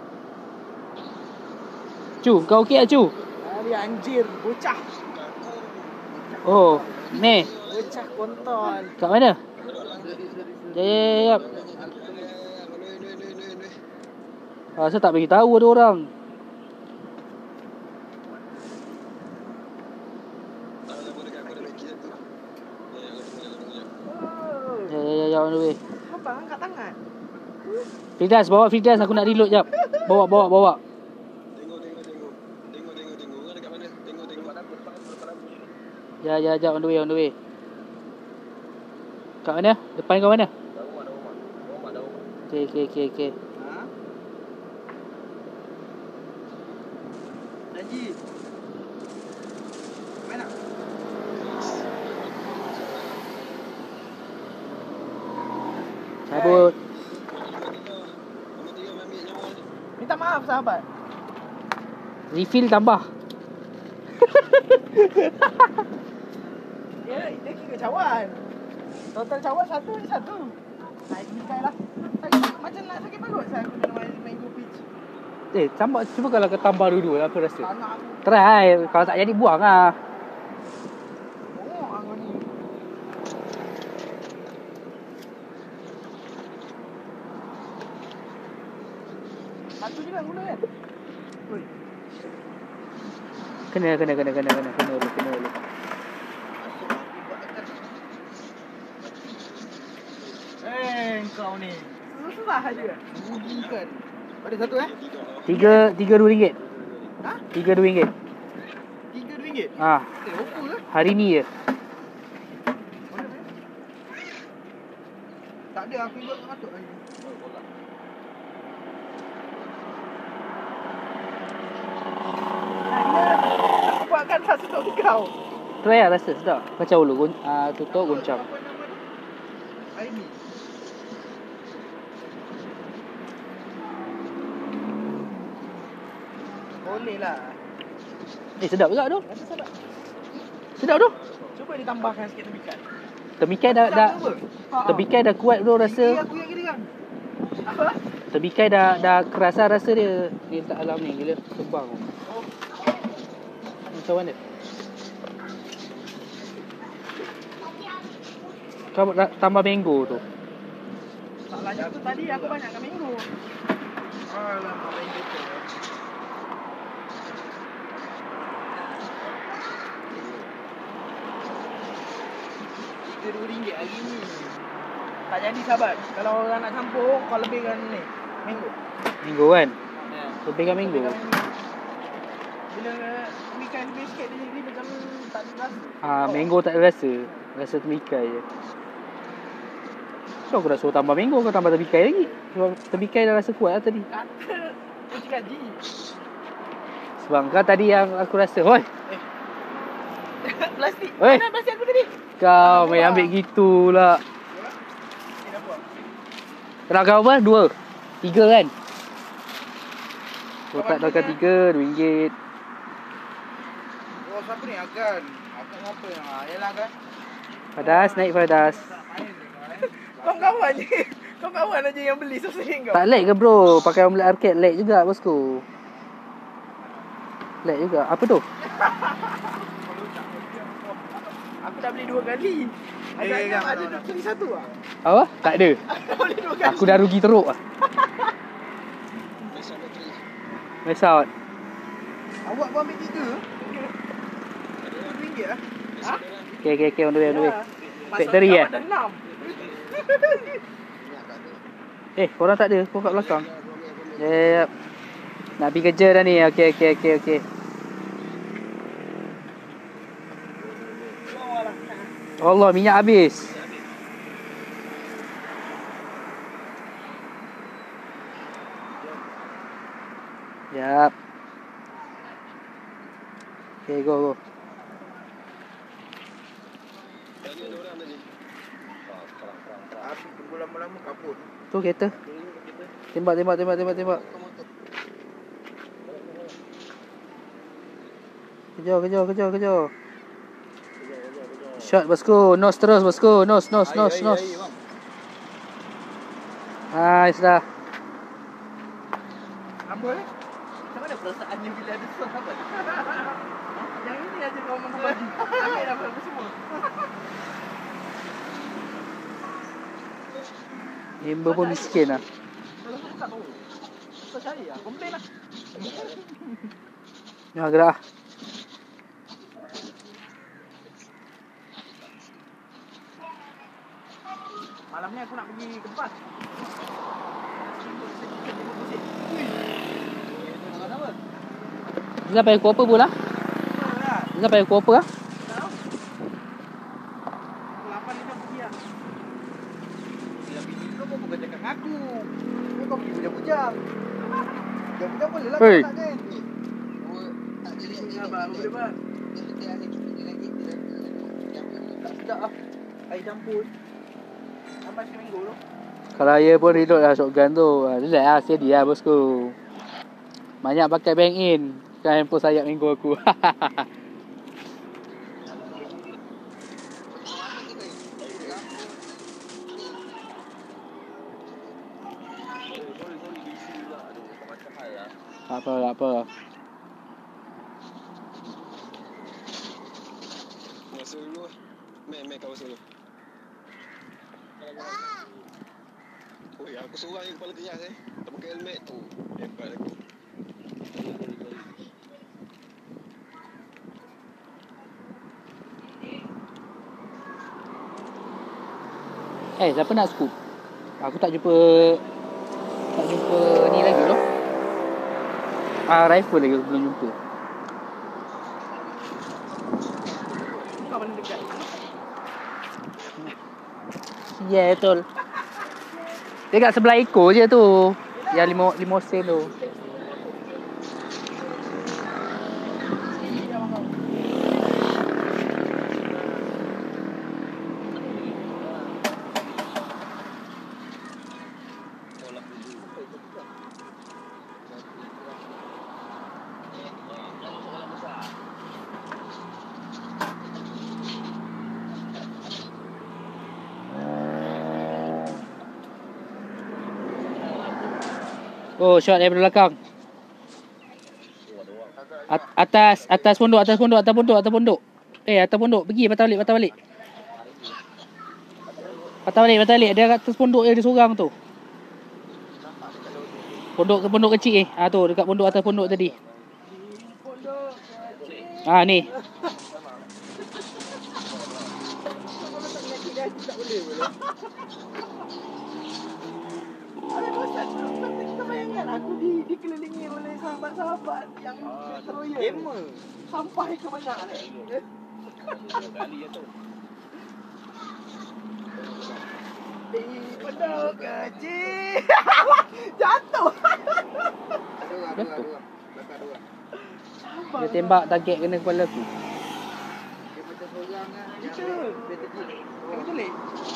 Cu, kau okey tak Cu? Hari anjir, bocah. Oh, ni. Bocah kontol. Kat mana? Ya, ya, ya, ya. Asal tak bagi tahu ada orang. Ya, ya, ya, ya, on the way. Apa angkat tangan? Fidas, bawa Fidas, aku nak reload jap. Bawa, bawa, bawa. Tengok, tengok, tengok. Tengok, tengok, tengok. Kau dekat mana? Tengok, tengok. Ya, ya, ya, on the way, on the way. Kat mana? Depan kau mana? Okey, okey, okey, okey. Ha? Janji. Mana? Cabut. Nombor tiga ambil nyawa ni. Minta maaf sahabat. Refill tambah. Dia dia kira cawan. Total cawan satu je satu. Naik bikai lah. Sakit, macam nak sakit perut saya aku kena main, main go pitch. Eh, tambah, cuba kalau kau tambah dua-dua apa rasa? Tak nak aku. Try, kalau tak jadi buang lah. Oh, aku ni. Satu je kan guna kan? Oi. Kena, kena, kena, kena, kena, kena dulu, kena dulu. Masuk aku buat tekan. Eh, kau ni. Susah aja. Bukan. Ada satu eh? Tiga, tiga dua ringgit. Ha? Tiga dua ringgit. Tiga ringgit. Ah, Eh, apa lah? hari ni je. Mana ni? Tak ada, aku ikut masuk lagi. Aku buatkan satu untuk kau. Try lah rasa, sedap. Macam dulu, gon, ah, tutup, goncang. Apa nama dia? Aini. Boleh lah. Eh, sedap juga tu. Rasa sedap. Sedap tu. Cuba ditambahkan sikit temikan. Temikai dah, dah, temikai dah kuat tu Rasa. rasa. Aku yang kira kan. Apa? Temikai dah, dah kerasa rasa dia. Dia tak alam ni, gila. Sebang. Oh. Macam mana? Kau nak tambah mango tu. Salahnya tu tadi aku banyakkan minggu. Alamak, main betul. Tiga dua ringgit hari ni. Tak jadi sahabat. Kalau orang nak campur, kau lebihkan ni. Minggu. Minggu kan? Ya. Lebihkan minggu. Bila mikai lebih sikit dia jadi macam tak ada rasa. Ah, minggu tak ada rasa. Rasa temikai je. So aku dah suruh tambah minggu, kau tambah temikai lagi. Sebab temikai dah rasa kuat lah tadi. Kata uji kaji. Sebab kau tadi yang aku rasa, hoi, Eh. Plastik. Oi. Mana plastik aku tadi? kau main ambil gitulah. Ini apa? Kena kau apa? Dua. Tiga kan? Kotak takkan tiga, dua ringgit. Oh, siapa ni? Agan. Agan apa yang? Ah, yalah Agan. Padas, naik padas. Kau kawan je. Kau kawan aja yang beli sering kau. Tak lag ke bro? Pakai omelet arcade lag juga bosku. Lag juga. Apa tu? Aku dah beli dua kali. Agaknya ada nak beli satu ah. Apa? Tak ada. Aku dah beli dua kali. Aku dah rugi teruk lah. Besar bateri. Miss out. Awak pun ambil tiga? Dua ringgit ah. Ha? Okay, okay, okay. On the way, on the way. Maksudnya Factory awak eh? dah enam. Eh, korang tak ada. Kau kat belakang. Yep. Nak pergi kerja dah ni. Okay, okay, okay, okay. Allah, minyak habis. Yap. Okay, go, go. Tadi ada orang tadi. Api tunggu lama-lama kaput. Tu kereta. Tembak, tembak, tembak, tembak, tembak. Kejar, kejar, kejar, kejar. Shot bosku, nose terus bosku, nose, nose, nose, nose. Nice dah. Apa eh? Macam mana perasaannya bila ada sahabat? Yang ini aja kau mampu bagi. Ambil dah apa semua. Member pun miskin lah. Kalau aku tak tahu. Tak cari lah, komplain lah. Ya, gerak lah. Malam ni aku nak pergi ke tempat. Zah payah aku apa pun lah? Zah payah aku apa lah? Lapan ni dah pergi lah. Bila pergi kau pun bukan cakap dengan aku. Kau pergi bujang-bujang. Bujang-bujang boleh lah Hey. kau nak kan? Tak jadi Ini jadi. abang, boleh bang? Yang penting ada kita lagi. Tak sedap lah. Air campur. Sampai seminggu tu. Kalau dia pun reload lah shotgun tu. Relax lah, steady lah bosku. Banyak pakai bank in. Kan handphone sayap minggu aku. Tak apa, tak apa. Masa dulu. Mek, mek kau masa dulu. Oh ya, aku seorang yang kepala kenyas eh. Tak pakai helmet tu. Hebat aku. Eh, siapa nak scoop? Aku tak jumpa tak jumpa ni lagi loh. Ah, rifle lagi aku belum jumpa. Kau mana dekat? Ya, yeah, betul. Dia kat sebelah ekor je tu. Yang lima lima sen tu. Oh, shot dari belakang. At- atas atas pondok, atas pondok, atas pondok, atas pondok. Eh, atas pondok. Pergi patah balik, patah balik. Patah balik, patah balik. Dia kat atas pondok dia, dia seorang tu. Pondok ke pondok kecil eh. Ah tu dekat pondok atas pondok tadi. Pondok. Ah ni. Tak boleh boleh. Ada pasal kita bayangkan aku di dikelilingi oleh sahabat-sahabat yang destroyer. Gamer. Sampai ke mana ni? Kali tu. Di pondok kecil. Jatuh. Jatuh. Dia tembak target kena kepala aku. Dia macam seorang kan. Itu. Dia terjun. Yang telik.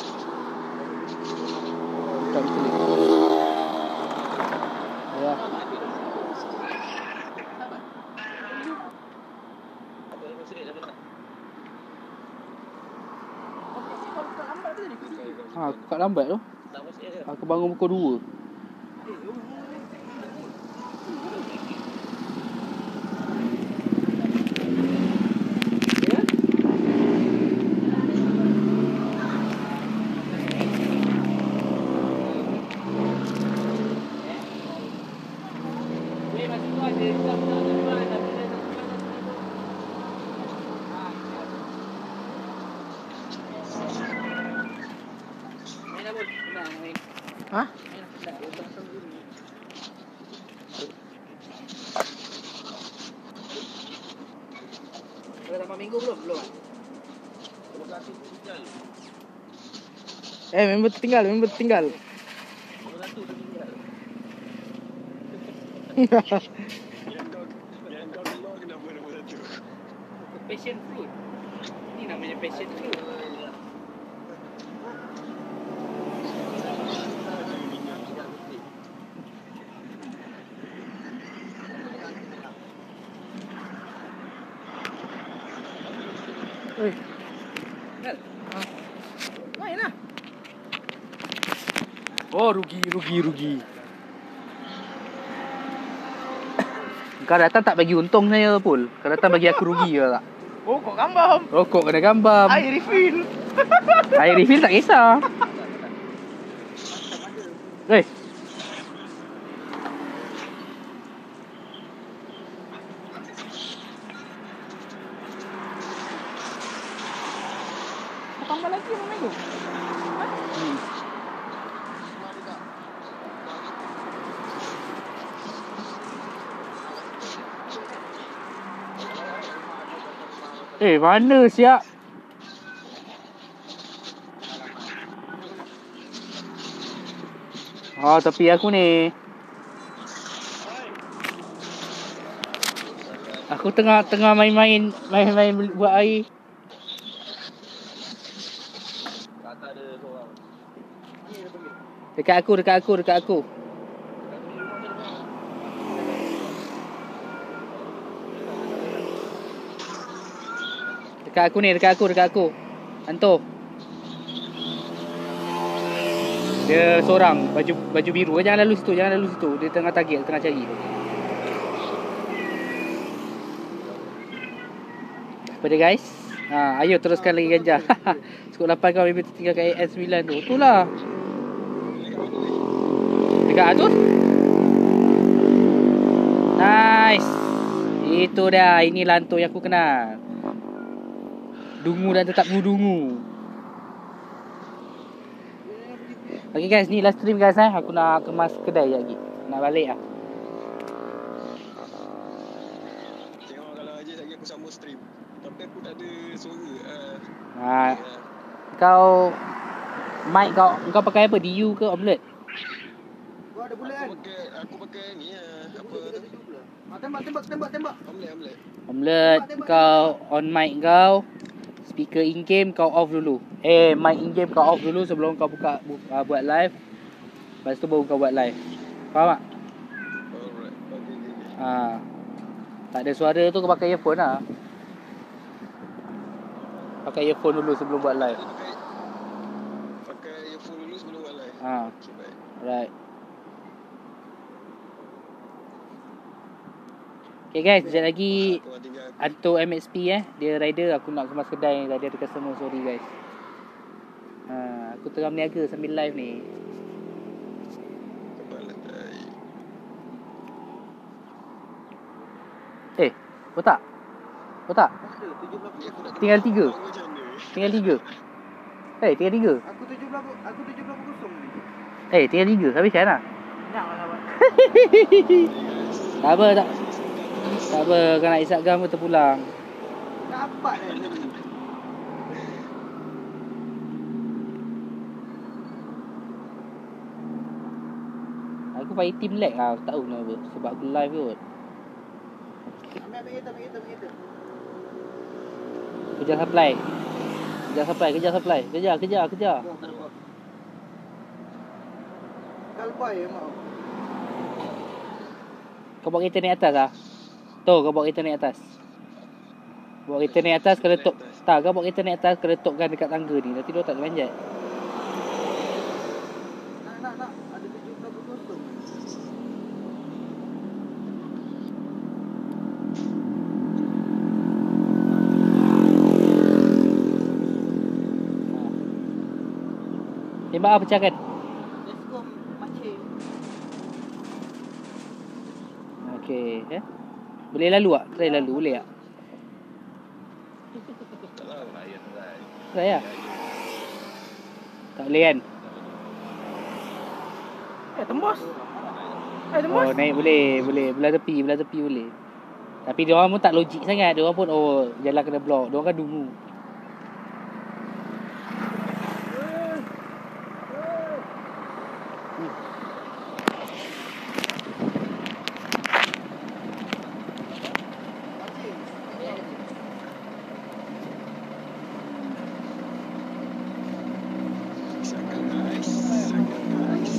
Tak betul. Ya. Ha, aku kat lambat tu. Aku bangun pukul dua. Hah? Dah tambah minggu belum? Belum. Eh, member tertinggal, member tertinggal. Yang kau yang kau keluar kenapa nombor satu? Passion fruit. Ni namanya passion fruit. Oi, Kan? main lah. Oh, rugi, rugi, rugi. Kau datang tak bagi untung saya pun. Kau datang bagi aku rugi ke tak? Oh, kok gambam. Rokok kena gambam. Air refill. Air refill tak kisah. Eh. Tambah lagi apa minggu? Hmm. Eh, mana siap? Oh, tepi aku ni. Aku tengah tengah main-main main-main buat air. Kata ada seorang. Dekat aku, dekat aku, dekat aku. Dekat aku ni, dekat aku, dekat aku. Hantu. Dia seorang, baju baju biru. Jangan lalu situ, jangan lalu situ. Dia tengah target, tengah cari. Apa dia guys? Ha, ayo teruskan lagi ganja. Skor lapan kau memang tertinggal kat A S sembilan tu. Itulah. Dekat atas. Nice. Itu dah. Ini lantu yang aku kenal. Dungu dan tetap dungu. Okay guys, ni last stream guys eh. Aku nak kemas kedai lagi. Nak balik lah. Tengok kalau aja lagi aku sambung stream. Tapi aku tak ada suara. Uh, Ha, kau mic kau kau pakai apa? D U ke omelette? Gua ada bulan. aku pakai aku pakai ni ah apa tu? Ah, tembak, tembak, tembak, tembak. Omelette omelette. Omelette kau on mic kau. Speaker in game kau off dulu. Eh, mic in game kau off dulu sebelum kau buka bu, uh, buat live. Lepas tu baru kau buat live. Faham tak? Alright. Okay, okay, okay. Ha. Tak ada suara tu kau pakai earphone lah. Pakai earphone dulu sebelum buat live. Pakai pakai earphone dulu sebelum buat live. Ha. Okay, baik. Alright. Okay guys, sekejap lagi Aku tinggal Anto M X P eh. Dia rider, aku nak kemas kedai. Tadi ada customer, sorry guys. Ha. aku tengah berniaga sambil live ni. Kepala tai. Eh, kotak. Kotak. Ada tujuh belas Ni aku nak Tinggal kena tiga. buang macam mana? Tinggal tiga. Eh, tinggal tiga. Aku tujuh belas aku tujuh belas kosong ni. Eh, tinggal tiga. Habiskan lah. Nak lah kawan. Tak apa, tak. Tak apa, kau nak isap gam ke terpulang. Dapat dah tadi. Aku pakai team lag lah, aku tak tahu kenapa. Sebab aku live kot. Ambil ambil kereta, ambil kereta, ambil kereta. Kejar supply. Kejar supply, kejar supply. Kejar, kejar, kejar. Buang, buang, buang. Kalboy memang. Kau bawa kereta naik atas lah. Tu, kau bawa kereta naik atas. Bawa kereta naik atas, kau letup. Tak, kau bawa kereta naik atas, kau letupkan dekat tangga ni. Nanti dia tak boleh manjat. Nak, nak, nak. Ada tujuh belas kosong. Tembak lah, pecahkan. Let's go macam. Okey, eh. Boleh lalu tak? Try lalu, boleh tak? Tak lah, layan lah. Try lah. Tak boleh kan? Eh tembus. Eh tembus. Oh, naik boleh, boleh. Belah tepi, belah tepi boleh. Tapi dia orang pun tak logik sangat. Dia orang pun, oh, jalan kena blok. Dia orang kan dungu. Silakan guys. Silakan guys.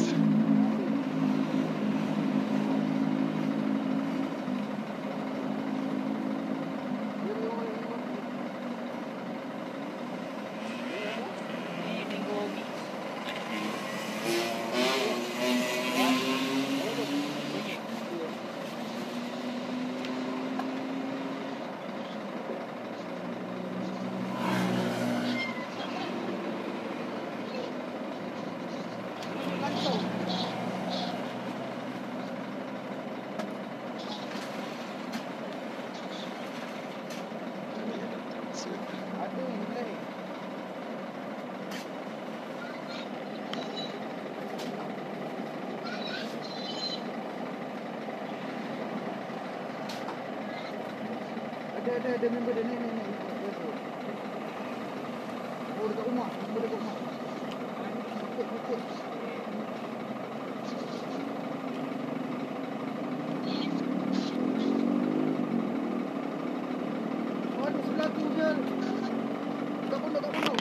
Ada, ada, ada member dia. Ni, ni, ni. Oh, dekat rumah. Member dekat rumah. Ikut, ikut. Oh, ni sebelah tu je. Tak pondok, tak pondok.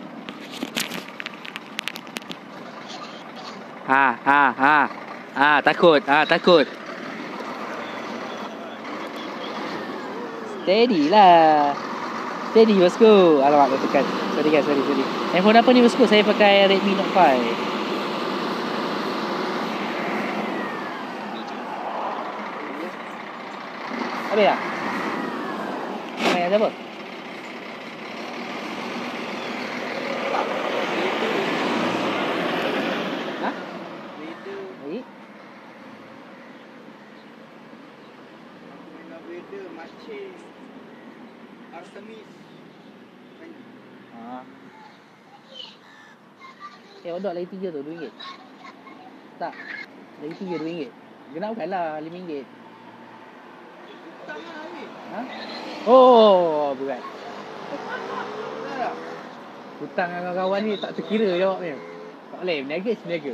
Ha, ha, ha. Ha, takut. Ha, takut. Steady lah. Steady bosku. Alamak, aku tekan. Sorry guys, sorry, sorry. Handphone apa ni bosku? Saya pakai Redmi Note five. Habis dah? Ramai ada apa? Ha? Beda. Baik. Memang beda. Macam Artemis. Ha. Eh, odok lagi tiga tu, dua ringgit. Tak. Lagi tiga, dua ringgit. Genapkan lah, lima ringgit. Tak nak ambil. Ha? Oh, berat. Tak tak? Hutang dengan kawan-kawan ni tak terkira jawabnya. Tak boleh, berniaga is berniaga.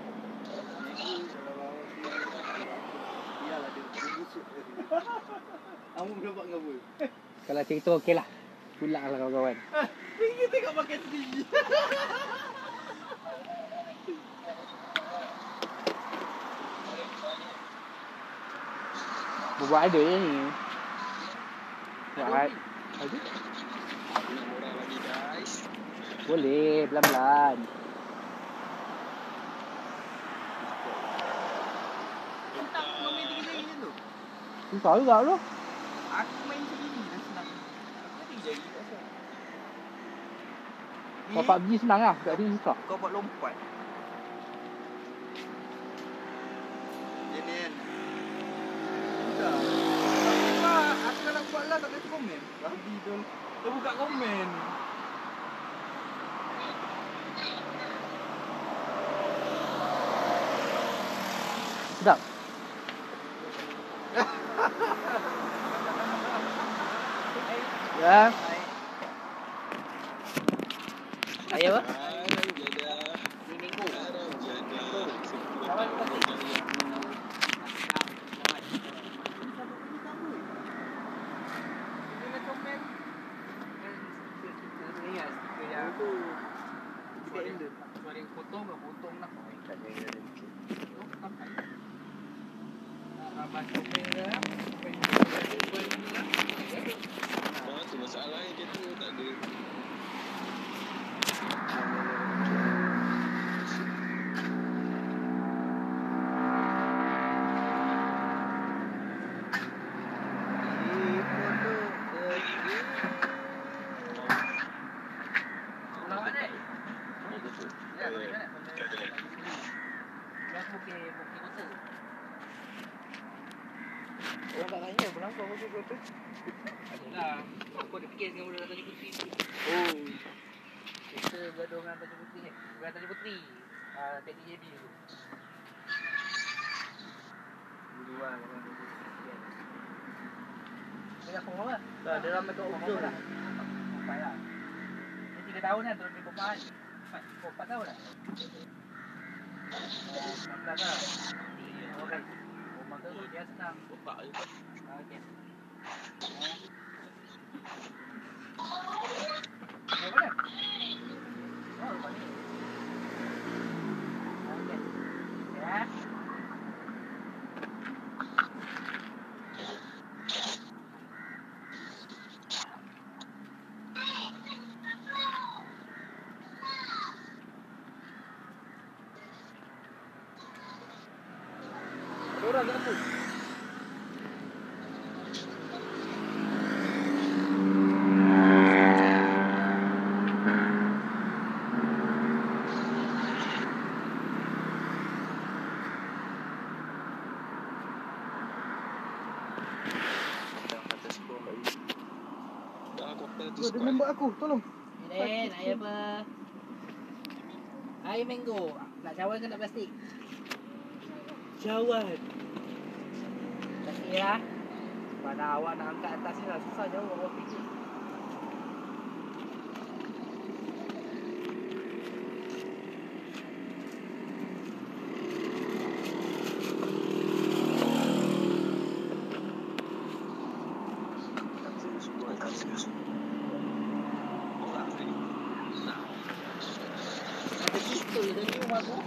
Biarlah dia busuk. Kamu dapat apa? Kalau cerita okey lah. Pulang lah kawan-kawan. Tinggi tengok pakai tinggi. Buat ada je ni. Buat ada. Ada? Enam orang lagi guys. Boleh, pelan-pelan. Tak kau main tinggi-tinggi macam tu. Susah juga tu. Aku main sendiri dah senang. Aku tinggi lagi tak senang. Kalau P U B G senang lah, kat sini susah. kau buat lompat. Ini kan. Sudah. Tapi lah, aku nak buat lah tak kasi komen. Babi tu. Dia buka komen. Sedap. Ya. Ayo apa? Haram jadah. Ni minggu. Haram jadah. Kawan kau kasi. Suara yang potong ke potong lah. Abang komen ke? Ah, tu masalahnya kita tak ada. Orang tak tanya kenapa kau suka tu? Adalah, aku ada fikir dengan budak Tanjung Puteri tu. Oh. Kita gaduh dengan Tanjung Puteri ni. Bukan Tanjung Puteri. Ah, T D J B tu. Dua orang Tanjung Puteri. Dia dah form apa? Dah dia ramai kat Oktober dah. Sampai lah. Dia tiga tahun kan turun di Popan. Empat, oh, empat tahun dah. enam belas lah. Oh, kan. Oh, maka tu dia senang. Otak je. Ah, okey. Oh, mana? Oh, rumah ni. Ah, okey. Ya. Ada orang kat kampung. Dah aku akan tu Oh, dia nombor aku, tolong. Milen, air apa? Air mango. Nak cawan ke nak plastik? Cawan. Plastik ya. Pada awak nak angkat atas ni lah. Susah jauh awak fikir. Ada pistol dia ni rumah aku.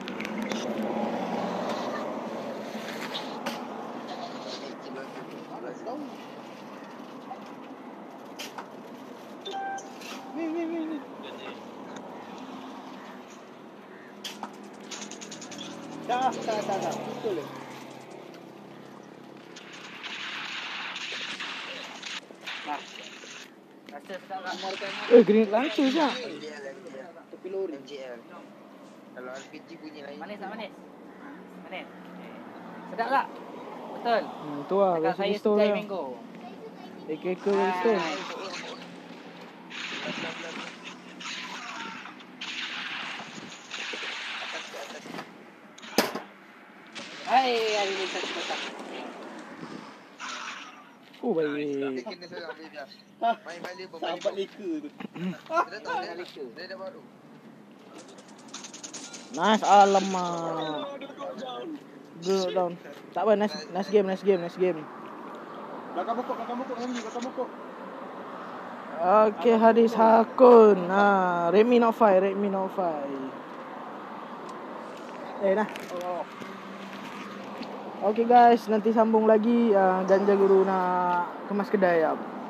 Ni ni ni ni. Dah, dah, dah, dah. Betul ke? Nah. Rasa sedap tak morkan ni? Eh, green langsung je. Tepi lori. Kalau R P G bunyi lain. Manis tak manis? Manis? Sedap tak? Betul? Hmm, tu lah. Cakap Biasa saya pistol sedai dia. mango. A K ke pistol. Hai, hari ni satu kotak. Oh, baik. Kena serang dia. Ha, Main balik sahabat leka tu. Dia tak ada leka. Dia dah baru. Nice, alamak. Duduk down. Tak apa, nice, nice game, nice game, nice game. Belakang pokok, belakang pokok, Ramli, belakang pokok. Okay, Haris Hakun. Ha, Redmi Note five, Redmi Note five. Eh, dah. Oh. Okay guys, nanti sambung lagi. Uh, Ganja Guru nak kemas kedai. Ya.